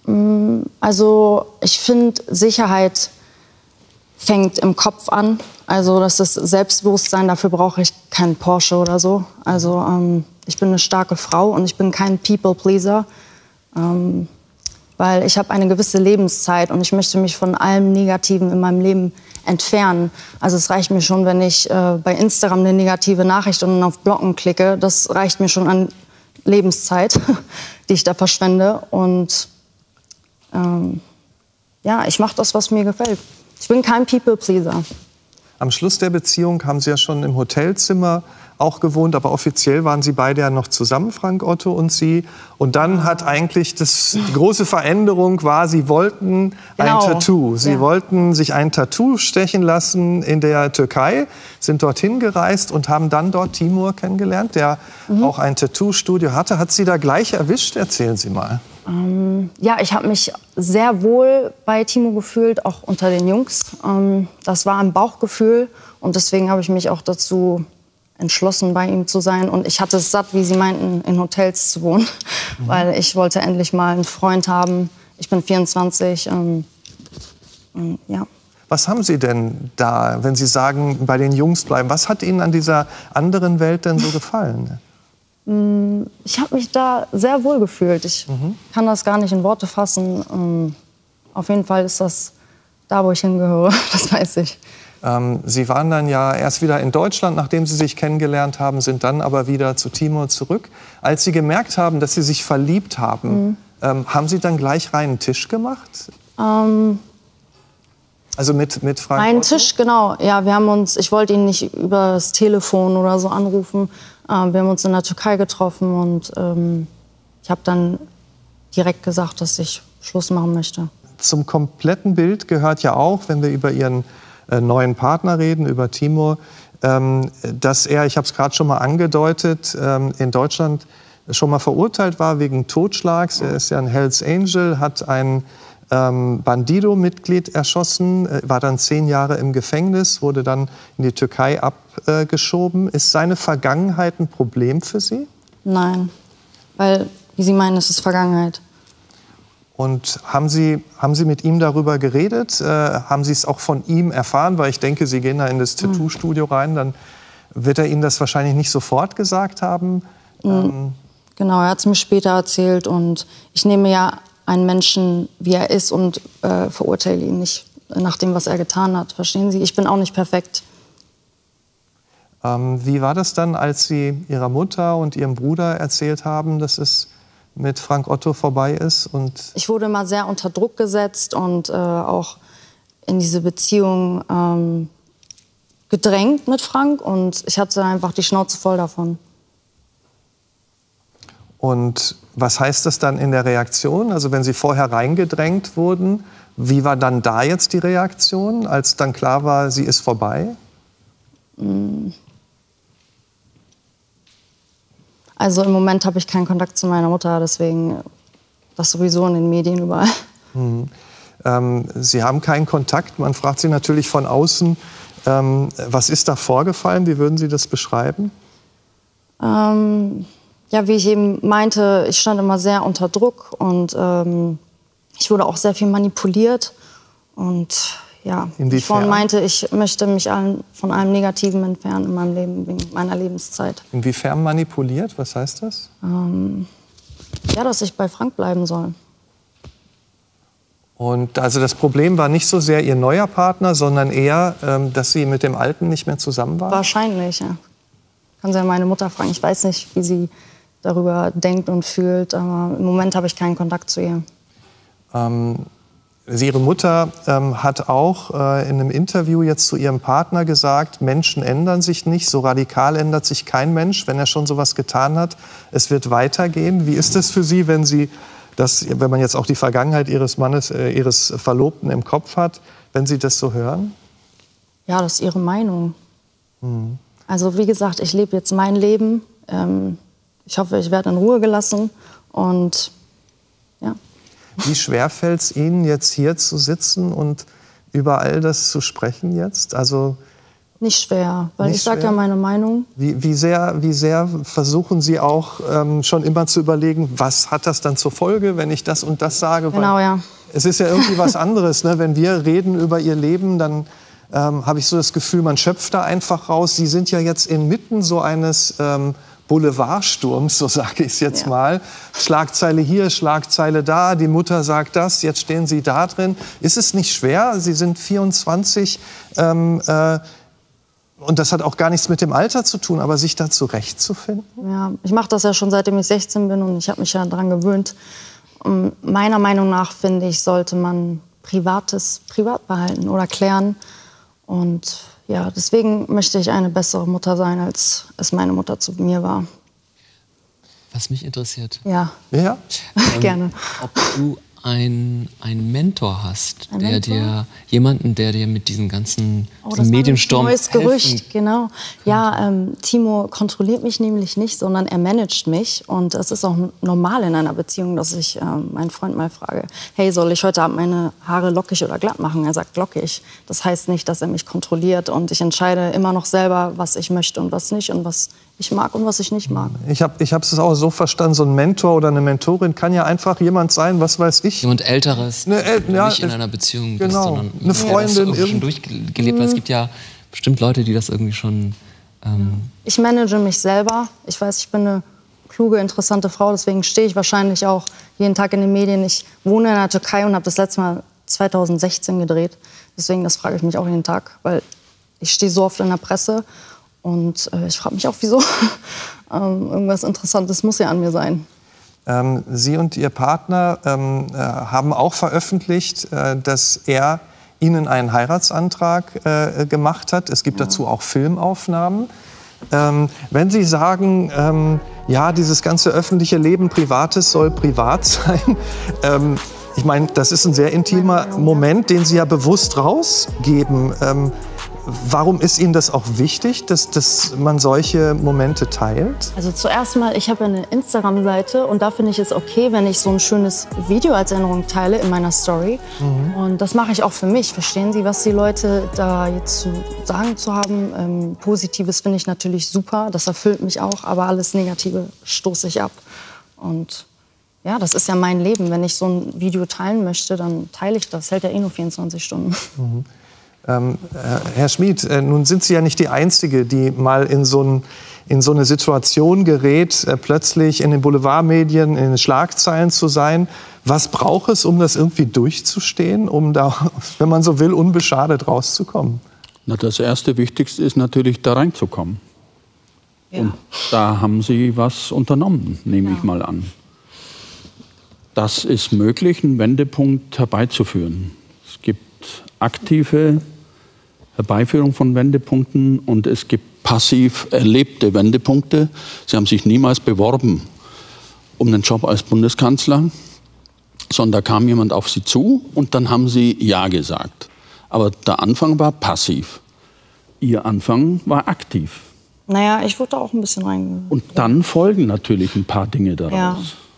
Also ich finde, Sicherheit fängt im Kopf an. Also das ist Selbstbewusstsein, dafür brauche ich keinen Porsche oder so. Also ähm, ich bin eine starke Frau und ich bin kein People-Pleaser. Ähm, weil ich habe eine gewisse Lebenszeit und ich möchte mich von allem Negativen in meinem Leben entfernen. Also es reicht mir schon, wenn ich äh, bei Instagram eine negative Nachricht und dann auf Blocken klicke. Das reicht mir schon an Lebenszeit, die ich da verschwende. Und ähm, ja, ich mache das, was mir gefällt. Ich bin kein People-Pleaser. Am Schluss der Beziehung haben Sie ja schon im Hotelzimmer auch gewohnt, aber offiziell waren Sie beide ja noch zusammen, Frank Otto und Sie. Und dann hat eigentlich das, die große Veränderung war, Sie wollten Genau. ein Tattoo. Sie Ja. wollten sich ein Tattoo stechen lassen in der Türkei, sind dorthin gereist und haben dann dort Timur kennengelernt, der Mhm. auch ein Tattoo-Studio hatte. Hat Sie da gleich erwischt? Erzählen Sie mal. Ähm, ja, ich habe mich sehr wohl bei Timo gefühlt, auch unter den Jungs. Ähm, das war ein Bauchgefühl und deswegen habe ich mich auch dazu entschlossen, bei ihm zu sein. Und ich hatte es satt, wie Sie meinten, in Hotels zu wohnen, mhm. weil ich wollte endlich mal einen Freund haben. Ich bin vierundzwanzig. Ähm, ähm, ja. Was haben Sie denn da, wenn Sie sagen, bei den Jungs bleiben? Was hat Ihnen an dieser anderen Welt denn so gefallen? Ich habe mich da sehr wohl gefühlt. Ich Mhm. kann das gar nicht in Worte fassen. Ähm, auf jeden Fall ist das da, wo ich hingehöre. Das weiß ich. Ähm, Sie waren dann ja erst wieder in Deutschland, nachdem Sie sich kennengelernt haben, sind dann aber wieder zu Timur zurück. Als Sie gemerkt haben, dass Sie sich verliebt haben, Mhm. ähm, haben Sie dann gleich reinen Tisch gemacht? Ähm, Also mit, mit Frank Einen Otto? Tisch, genau. Ja, wir haben uns, ich wollte ihn nicht über das Telefon oder so anrufen. Ähm, wir haben uns in der Türkei getroffen und ähm, ich habe dann direkt gesagt, dass ich Schluss machen möchte. Zum kompletten Bild gehört ja auch, wenn wir über Ihren äh, neuen Partner reden, über Timur, ähm, dass er, ich habe es gerade schon mal angedeutet, ähm, in Deutschland schon mal verurteilt war wegen Totschlags. Er ist ja ein Hells Angel, hat ein ähm, Bandido-Mitglied erschossen, äh, war dann zehn Jahre im Gefängnis, wurde dann in die Türkei abgeschoben. Ist seine Vergangenheit ein Problem für Sie? Nein, weil, wie Sie meinen, es ist Vergangenheit. Und haben Sie, haben Sie mit ihm darüber geredet? Äh, haben Sie es auch von ihm erfahren? Weil ich denke, Sie gehen da in das Tattoo-Studio rein, dann wird er Ihnen das wahrscheinlich nicht sofort gesagt haben. Ähm, Genau, er hat es mir später erzählt und ich nehme ja einen Menschen, wie er ist und äh, verurteile ihn nicht nach dem, was er getan hat. Verstehen Sie? Ich bin auch nicht perfekt. ähm, wie war das dann, als Sie Ihrer Mutter und Ihrem Bruder erzählt haben, dass es mit Frank Otto vorbei ist? Und Ich wurde immer sehr unter Druck gesetzt und äh, auch in diese Beziehung ähm, gedrängt mit Frank und ich hatte einfach die Schnauze voll davon. Und was heißt das dann in der Reaktion? Also wenn Sie vorher reingedrängt wurden, wie war dann da jetzt die Reaktion, als dann klar war, sie ist vorbei? Also im Moment habe ich keinen Kontakt zu meiner Mutter, deswegen das sowieso in den Medien überall. Mhm. Ähm, Sie haben keinen Kontakt. Man fragt Sie natürlich von außen, ähm, was ist da vorgefallen? Wie würden Sie das beschreiben? Ähm, ja, wie ich eben meinte, ich stand immer sehr unter Druck und ähm, ich wurde auch sehr viel manipuliert. Und ja, wie ich vorhin meinte, ich möchte mich allen, von allem Negativen entfernen in meinem Leben, wegen meiner Lebenszeit. Inwiefern manipuliert? Was heißt das? Ähm, ja, dass ich bei Frank bleiben soll. Und also das Problem war nicht so sehr Ihr neuer Partner, sondern eher, ähm, dass Sie mit dem Alten nicht mehr zusammen waren? Wahrscheinlich, ja. Kann Sie ja meine Mutter fragen. Ich weiß nicht, wie sie darüber denkt und fühlt, aber im Moment habe ich keinen Kontakt zu ihr. Ähm, Ihre Mutter ähm, hat auch äh, in einem Interview jetzt zu ihrem Partner gesagt, Menschen ändern sich nicht, so radikal ändert sich kein Mensch, wenn er schon sowas getan hat. Es wird weitergehen. Wie ist es für Sie, wenn Sie das, wenn man jetzt auch die Vergangenheit Ihres Mannes, äh, Ihres Verlobten im Kopf hat, wenn Sie das so hören? Ja, das ist ihre Meinung. Mhm. Also wie gesagt, ich lebe jetzt mein Leben. Ähm, ich hoffe, ich werde in Ruhe gelassen und ja. Wie schwer fällt es Ihnen, jetzt hier zu sitzen und über all das zu sprechen jetzt? Also nicht schwer, weil nicht ich sage schwer? ja meine Meinung. Wie, wie, sehr, wie sehr versuchen Sie auch ähm, schon immer zu überlegen, was hat das dann zur Folge, wenn ich das und das sage? Genau, Weil ja. Es ist ja irgendwie was anderes, ne? Wenn wir reden über Ihr Leben, dann ähm, habe ich so das Gefühl, man schöpft da einfach raus. Sie sind ja jetzt inmitten so eines ähm, Boulevardsturms, so sage ich es jetzt Ja. mal. Schlagzeile hier, Schlagzeile da, die Mutter sagt das, jetzt stehen Sie da drin. Ist es nicht schwer? Sie sind vierundzwanzig ähm, äh, und das hat auch gar nichts mit dem Alter zu tun, aber sich da zurechtzufinden? Ja, ich mache das ja schon seitdem ich sechzehn bin und ich habe mich ja daran gewöhnt. Und meiner Meinung nach, finde ich, sollte man Privates privat behalten oder klären. Und ja, deswegen möchte ich eine bessere Mutter sein, als es meine Mutter zu mir war. Was mich interessiert. Ja, Ja? ähm, gerne. Ob du einen, einen Mentor hast, Ein der Mentor? dir, jemanden, der dir mit diesem ganzen Oh, diesem das Mediensturm war ein neues helfen Gerücht, genau. Ja, ähm, Timo kontrolliert mich nämlich nicht, sondern er managt mich. Und es ist auch normal in einer Beziehung, dass ich ähm, meinen Freund mal frage, hey, soll ich heute Abend meine Haare lockig oder glatt machen? Er sagt lockig. Das heißt nicht, dass er mich kontrolliert. Und ich entscheide immer noch selber, was ich möchte und was nicht und was ich mag und was ich nicht mag. Ich habe ich es auch so verstanden, so ein Mentor oder eine Mentorin kann ja einfach jemand sein, was weiß ich. Jemand Älteres, Ne, äh, der ja, nicht in äh, einer Beziehung genau. bist, sondern Eine der das Freundin, irgendwie schon irgend- durchgelebt hat. Es gibt ja bestimmt Leute, die das irgendwie schon... Ähm, Ich manage mich selber. Ich weiß, ich bin eine kluge, interessante Frau. Deswegen stehe ich wahrscheinlich auch jeden Tag in den Medien. Ich wohne in der Türkei und habe das letzte Mal zweitausendsechzehn gedreht. Deswegen, das frage ich mich auch jeden Tag. Weil ich stehe so oft in der Presse. Und äh, ich frage mich auch, wieso. ähm, irgendwas Interessantes muss ja an mir sein. Ähm, Sie und Ihr Partner ähm, äh, haben auch veröffentlicht, äh, dass er Ihnen einen Heiratsantrag äh, gemacht hat. Es gibt Ja. dazu auch Filmaufnahmen. Ähm, wenn Sie sagen, ähm, ja, dieses ganze öffentliche Leben, Privates soll privat sein, ähm, ich meine, das ist ein sehr intimer Moment, den Sie ja bewusst rausgeben. Ähm, Warum ist Ihnen das auch wichtig, dass, dass man solche Momente teilt? Also zuerst mal, ich habe eine Instagram-Seite und da finde ich es okay, wenn ich so ein schönes Video als Erinnerung teile in meiner Story. Mhm. Und das mache ich auch für mich. Verstehen Sie, was die Leute da jetzt zu sagen zu haben? Ähm, Positives finde ich natürlich super, das erfüllt mich auch, aber alles Negative stoße ich ab. Und ja, das ist ja mein Leben. Wenn ich so ein Video teilen möchte, dann teile ich das. Hält ja eh nur vierundzwanzig Stunden. Mhm. Ähm, Herr Schmid, äh, nun sind Sie ja nicht die Einzige, die mal in so, ein, in so eine Situation gerät, äh, plötzlich in den Boulevardmedien, in den Schlagzeilen zu sein. Was braucht es, um das irgendwie durchzustehen, um da, wenn man so will, unbeschadet rauszukommen? Na, das erste Wichtigste ist natürlich, da reinzukommen. Ja. Und da haben Sie was unternommen, nehme ich mal an. Das ist möglich, einen Wendepunkt herbeizuführen. Es gibt aktive Herbeiführung von Wendepunkten und es gibt passiv erlebte Wendepunkte. Sie haben sich niemals beworben um den Job als Bundeskanzler, sondern da kam jemand auf Sie zu und dann haben Sie Ja gesagt. Aber der Anfang war passiv. Ihr Anfang war aktiv. Naja, ich wurde da auch ein bisschen rein. Und dann folgen natürlich ein paar Dinge daraus. Ja.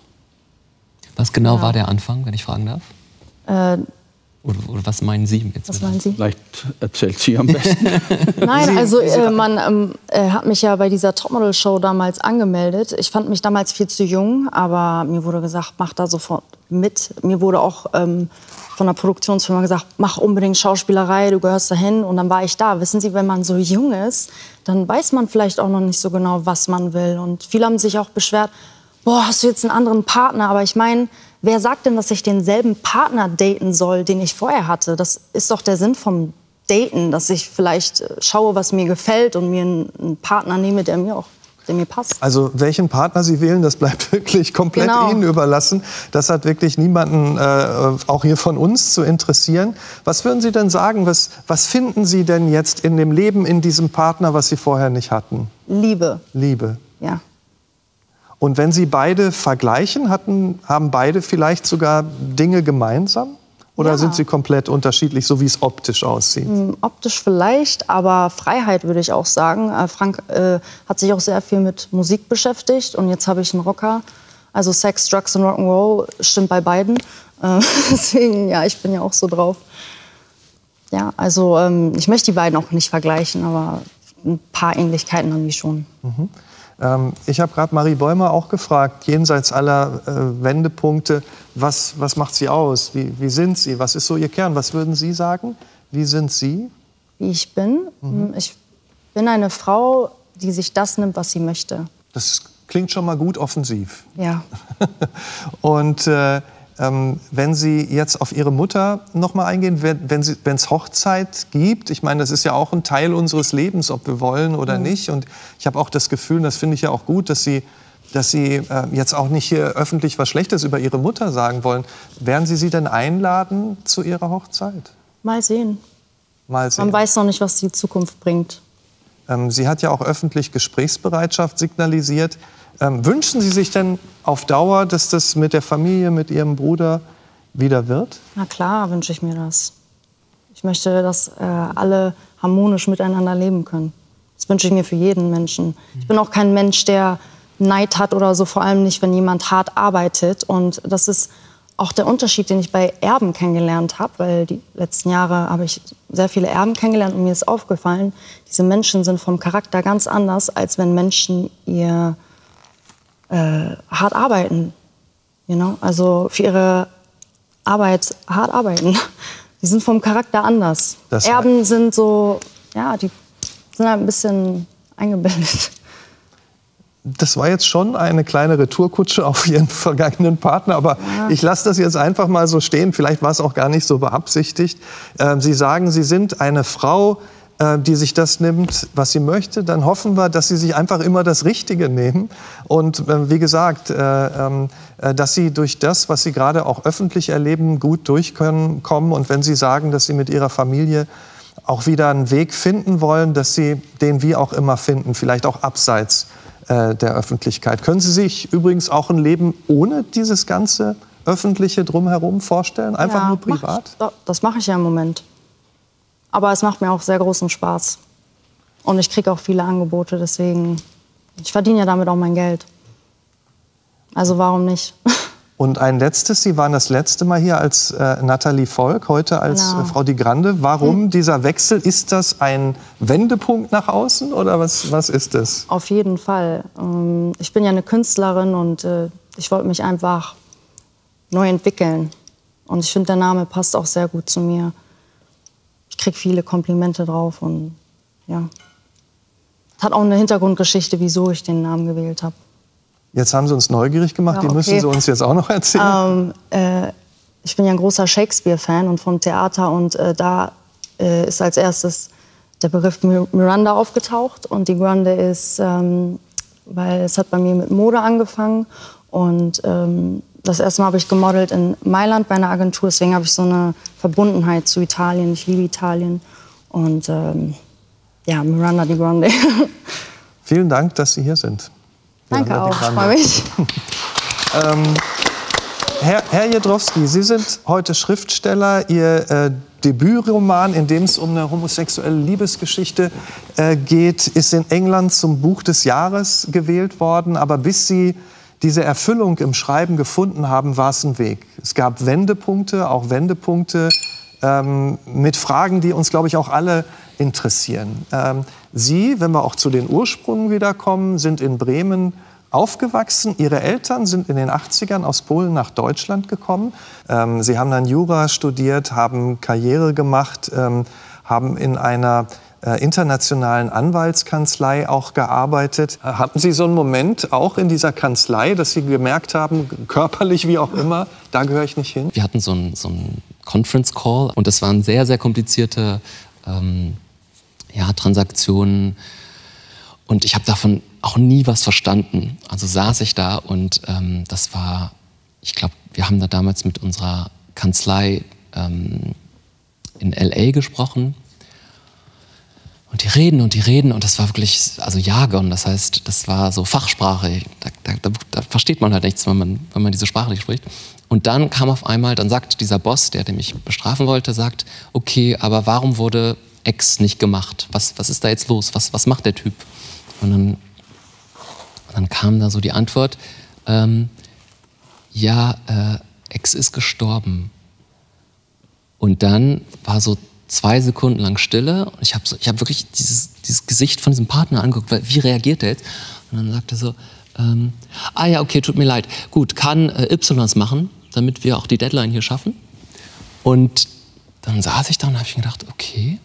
was genau Ja. war der Anfang, wenn ich fragen darf? Äh, Oder, oder was meinen Sie jetzt? was mit- meinen Sie? Vielleicht erzählt sie am besten. Nein, also äh, man ähm, äh, hat mich ja bei dieser Topmodel-Show damals angemeldet. Ich fand mich damals viel zu jung, aber mir wurde gesagt, mach da sofort mit. Mir wurde auch ähm, von der Produktionsfirma gesagt, mach unbedingt Schauspielerei, du gehörst dahin. Und dann war ich da. Wissen Sie, wenn man so jung ist, dann weiß man vielleicht auch noch nicht so genau, was man will. Und viele haben sich auch beschwert, boah, hast du jetzt einen anderen Partner? Aber ich meine, wer sagt denn, dass ich denselben Partner daten soll, den ich vorher hatte? Das ist doch der Sinn vom Daten, dass ich vielleicht schaue, was mir gefällt und mir einen Partner nehme, der mir auch der mir passt. Also welchen Partner Sie wählen, das bleibt wirklich komplett Genau. Ihnen überlassen. Das hat wirklich niemanden, äh, auch hier von uns, zu interessieren. Was würden Sie denn sagen, was, was finden Sie denn jetzt in dem Leben, in diesem Partner, was Sie vorher nicht hatten? Liebe. Liebe. Ja. Und wenn Sie beide vergleichen, hatten, haben beide vielleicht sogar Dinge gemeinsam? Oder Ja. sind sie komplett unterschiedlich, so wie es optisch aussieht? Hm, Optisch vielleicht, aber Freiheit würde ich auch sagen. Äh, Frank äh, hat sich auch sehr viel mit Musik beschäftigt und jetzt habe ich einen Rocker. Also Sex, Drugs und Rock'n'Roll stimmt bei beiden. Äh, deswegen, ja, ich bin ja auch so drauf. Ja, also ähm, ich möchte die beiden auch nicht vergleichen, aber ein paar Ähnlichkeiten haben die schon. Mhm. Ähm, ich habe gerade Marie Bäumer auch gefragt, jenseits aller äh, Wendepunkte, was, was macht sie aus? Wie, wie sind sie? Was ist so ihr Kern? Was würden Sie sagen? Wie sind Sie? Wie ich bin? Mhm. Ich bin eine Frau, die sich das nimmt, was sie möchte. Das klingt schon mal gut offensiv. Ja. Und äh, ähm, wenn Sie jetzt auf Ihre Mutter noch mal eingehen, wenn, wenn Sie, wenn es Hochzeit gibt, ich meine, das ist ja auch ein Teil unseres Lebens, ob wir wollen oder Mhm. nicht. Und ich habe auch das Gefühl, und das finde ich ja auch gut, dass Sie, dass Sie äh, jetzt auch nicht hier öffentlich was Schlechtes über Ihre Mutter sagen wollen. Werden Sie sie denn einladen zu Ihrer Hochzeit? Mal sehen. Mal sehen. Man weiß noch nicht, was die Zukunft bringt. Ähm, Sie hat ja auch öffentlich Gesprächsbereitschaft signalisiert. Ähm, wünschen Sie sich denn auf Dauer, dass das mit der Familie, mit Ihrem Bruder wieder wird? Na klar, wünsche ich mir das. Ich möchte, dass äh, alle harmonisch miteinander leben können. Das wünsche ich mir für jeden Menschen. Ich bin auch kein Mensch, der Neid hat oder so, vor allem nicht, wenn jemand hart arbeitet. Und das ist auch der Unterschied, den ich bei Erben kennengelernt habe, weil die letzten Jahre habe ich sehr viele Erben kennengelernt und mir ist aufgefallen, diese Menschen sind vom Charakter ganz anders, als wenn Menschen ihr äh, hart arbeiten. You know? Also für ihre Arbeit hart arbeiten. Die sind vom Charakter anders. Das Erben sind so, ja, die sind halt ein bisschen eingebildet. Das war jetzt schon eine kleine Retourkutsche auf Ihren vergangenen Partner, aber Ja. ich lasse das jetzt einfach mal so stehen. Vielleicht war es auch gar nicht so beabsichtigt. Ähm, Sie sagen, Sie sind eine Frau, äh, die sich das nimmt, was sie möchte. Dann hoffen wir, dass Sie sich einfach immer das Richtige nehmen. Und äh, wie gesagt, äh, äh, dass Sie durch das, was Sie gerade auch öffentlich erleben, gut durchkommen. Und wenn Sie sagen, dass Sie mit Ihrer Familie auch wieder einen Weg finden wollen, dass Sie den wie auch immer finden, vielleicht auch abseits der Öffentlichkeit. Können Sie sich übrigens auch ein Leben ohne dieses ganze öffentliche Drumherum vorstellen? Einfach Ja, nur privat? Mach ich, das mache ich ja im Moment. Aber es macht mir auch sehr großen Spaß. Und ich kriege auch viele Angebote, deswegen, ich verdiene ja damit auch mein Geld. Also warum nicht? Und ein letztes, Sie waren das letzte Mal hier als äh, Nathalie Volk, heute als Genau. äh, Frau Di Grande. Warum hm. dieser Wechsel? Ist das ein Wendepunkt nach außen oder was, was ist das? Auf jeden Fall. Ähm, Ich bin ja eine Künstlerin und äh, ich wollte mich einfach neu entwickeln. Und ich finde, der Name passt auch sehr gut zu mir. Ich kriege viele Komplimente drauf und ja. Hat auch eine Hintergrundgeschichte, wieso ich den Namen gewählt habe. Jetzt haben Sie uns neugierig gemacht, Ja, die okay. müssen Sie uns jetzt auch noch erzählen. Ähm, äh, ich bin ja ein großer Shakespeare-Fan und vom Theater und äh, da äh, ist als erstes der Begriff Mi- Miranda aufgetaucht und die Grande ist, ähm, weil es hat bei mir mit Mode angefangen und ähm, das erste Mal habe ich gemodelt in Mailand bei einer Agentur, deswegen habe ich so eine Verbundenheit zu Italien, ich liebe Italien und ähm, ja, Miranda Di Grande. Vielen Dank, dass Sie hier sind. Danke Miranda auch, Di ich Grande. freue mich. Ähm, Herr, Herr Jedrowski, Sie sind heute Schriftsteller. Ihr äh, Debütroman, in dem es um eine homosexuelle Liebesgeschichte äh, geht, ist in England zum Buch des Jahres gewählt worden. Aber bis Sie diese Erfüllung im Schreiben gefunden haben, war es ein Weg. Es gab Wendepunkte, auch Wendepunkte ähm, mit Fragen, die uns, glaube ich, auch alle interessieren. Ähm, Sie, wenn wir auch zu den Ursprüngen wiederkommen, sind in Bremen aufgewachsen. Ihre Eltern sind in den achtzigern aus Polen nach Deutschland gekommen. Ähm, Sie haben dann Jura studiert, haben Karriere gemacht, ähm, haben in einer äh, internationalen Anwaltskanzlei auch gearbeitet. Hatten Sie so einen Moment auch in dieser Kanzlei, dass Sie gemerkt haben, körperlich wie auch immer, da gehöre ich nicht hin? Wir hatten so einen so einen Conference Call und das waren sehr, sehr komplizierte ähm, ja, Transaktionen. Und ich habe davon auch nie was verstanden. Also saß ich da und ähm, das war, ich glaube, wir haben da damals mit unserer Kanzlei ähm, in L A gesprochen. Und die reden und die reden und das war wirklich, also Jargon, das heißt, das war so Fachsprache. Da, da, da versteht man halt nichts, wenn man, wenn man diese Sprache nicht spricht. Und dann kam auf einmal, dann sagt dieser Boss, der, der mich bestrafen wollte, sagt, okay, aber warum wurde X nicht gemacht? Was, was ist da jetzt los? Was, was macht der Typ? Und dann, und dann kam da so die Antwort, ähm, ja, äh, X ist gestorben. Und dann war so zwei Sekunden lang Stille und ich habe so, ich hab wirklich dieses, dieses Gesicht von diesem Partner angeguckt, weil, wie reagiert er jetzt? Und dann sagt er so, ähm, ah ja, okay, tut mir leid. Gut, kann äh, Y machen, damit wir auch die Deadline hier schaffen. Und dann saß ich da und habe ich gedacht, okay,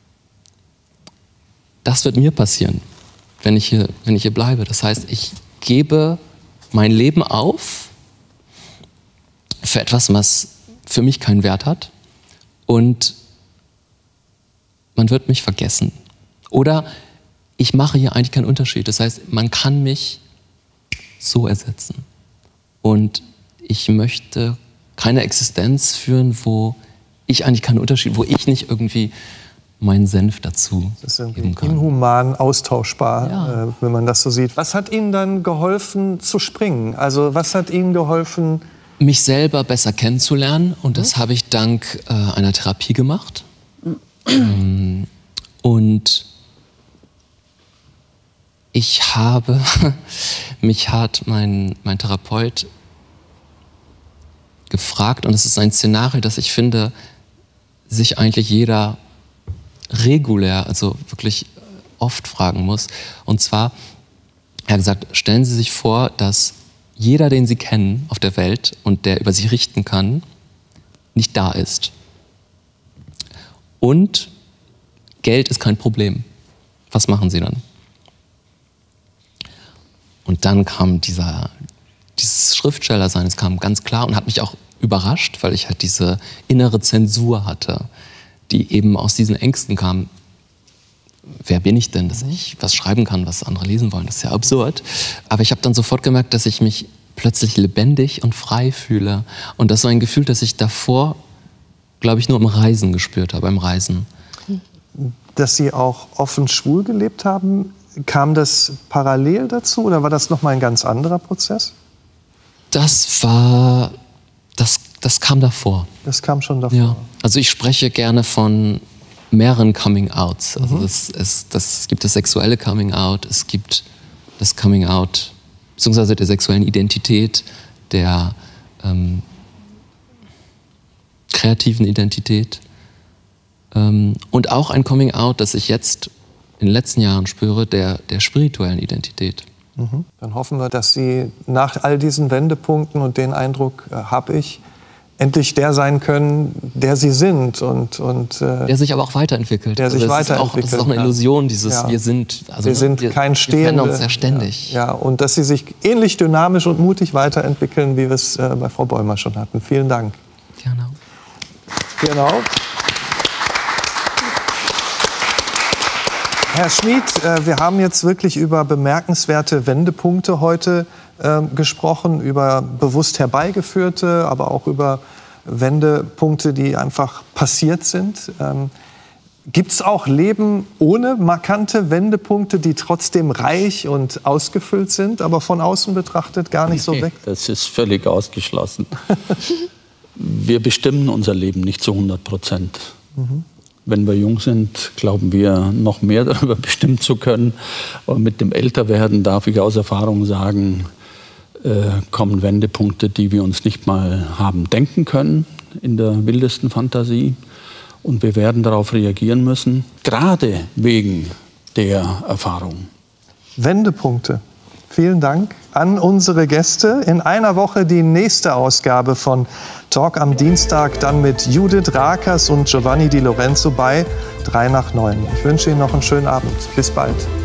das wird mir passieren, wenn ich hier, wenn ich hier bleibe. Das heißt, ich gebe mein Leben auf für etwas, was für mich keinen Wert hat und man wird mich vergessen. Oder ich mache hier eigentlich keinen Unterschied. Das heißt, man kann mich so ersetzen. Und ich möchte keine Existenz führen, wo ich eigentlich keinen Unterschied, wo ich nicht irgendwie meinen Senf dazu das ist geben kann. Inhuman, austauschbar, Ja. äh, wenn man das so sieht. Was hat Ihnen dann geholfen zu springen? Also was hat Ihnen geholfen? Mich selber besser kennenzulernen. Und das habe ich dank äh, einer Therapie gemacht. Ähm, und ich habe, mich hat mein, mein Therapeut gefragt, und es ist ein Szenario, das ich finde, sich eigentlich jeder regulär, also wirklich oft fragen muss. Und zwar, er hat gesagt, stellen Sie sich vor, dass jeder, den Sie kennen auf der Welt und der über Sie richten kann, nicht da ist. Und Geld ist kein Problem. Was machen Sie dann? Und dann kam dieser, dieses Schriftstellersein, es kam ganz klar und hat mich auch überrascht, weil ich halt diese innere Zensur hatte, die eben aus diesen Ängsten kam. Wer bin ich denn, dass ich was schreiben kann, was andere lesen wollen? Das ist ja absurd. Aber ich habe dann sofort gemerkt, dass ich mich plötzlich lebendig und frei fühle. Und das war ein Gefühl, das ich davor, glaube ich, nur im Reisen gespürt habe, beim Reisen. Dass Sie auch offen schwul gelebt haben, kam das parallel dazu oder war das noch mal ein ganz anderer Prozess? Das war, das, das kam davor. Das kam schon davor. Ja. Also ich spreche gerne von mehreren Coming-Outs. Also mhm. es, es, das, es gibt das sexuelle Coming-out, es gibt das Coming-out beziehungsweise der sexuellen Identität, der ähm, kreativen Identität ähm, und auch ein Coming-out, das ich jetzt in den letzten Jahren spüre, der, der spirituellen Identität. Mhm. Dann hoffen wir, dass Sie nach all diesen Wendepunkten, und den Eindruck äh, habe ich, endlich der sein können, der Sie sind. Und, und, äh, der sich aber auch weiterentwickelt. Der sich also das weiterentwickelt. Ist auch, das ist auch eine Illusion, dieses ja. Wir sind. Also wir sind wir, kein Stehende. Wir verändern uns sehr ständig. Ja, ja, und dass Sie sich ähnlich dynamisch und mutig weiterentwickeln, wie wir es äh, bei Frau Bäumer schon hatten. Vielen Dank. Genau. Genau. Herr Schmid, äh, wir haben jetzt wirklich über bemerkenswerte Wendepunkte heute äh, gesprochen, über bewusst herbeigeführte, aber auch über Wendepunkte, die einfach passiert sind. Ähm, Gibt es auch Leben ohne markante Wendepunkte, die trotzdem reich und ausgefüllt sind, aber von außen betrachtet gar nicht so weg? Das ist völlig ausgeschlossen. Wir bestimmen unser Leben nicht zu hundert Prozent. Mhm. Wenn wir jung sind, glauben wir, noch mehr darüber bestimmen zu können. Aber mit dem Älterwerden darf ich aus Erfahrung sagen, äh, kommen Wendepunkte, die wir uns nicht mal haben denken können, in der wildesten Fantasie. Und wir werden darauf reagieren müssen, gerade wegen der Erfahrung. Wendepunkte. Vielen Dank an unsere Gäste. In einer Woche die nächste Ausgabe von Talk am Dienstag, dann mit Judith Rakers und Giovanni Di Lorenzo bei drei nach neun. Ich wünsche Ihnen noch einen schönen Abend. Bis bald.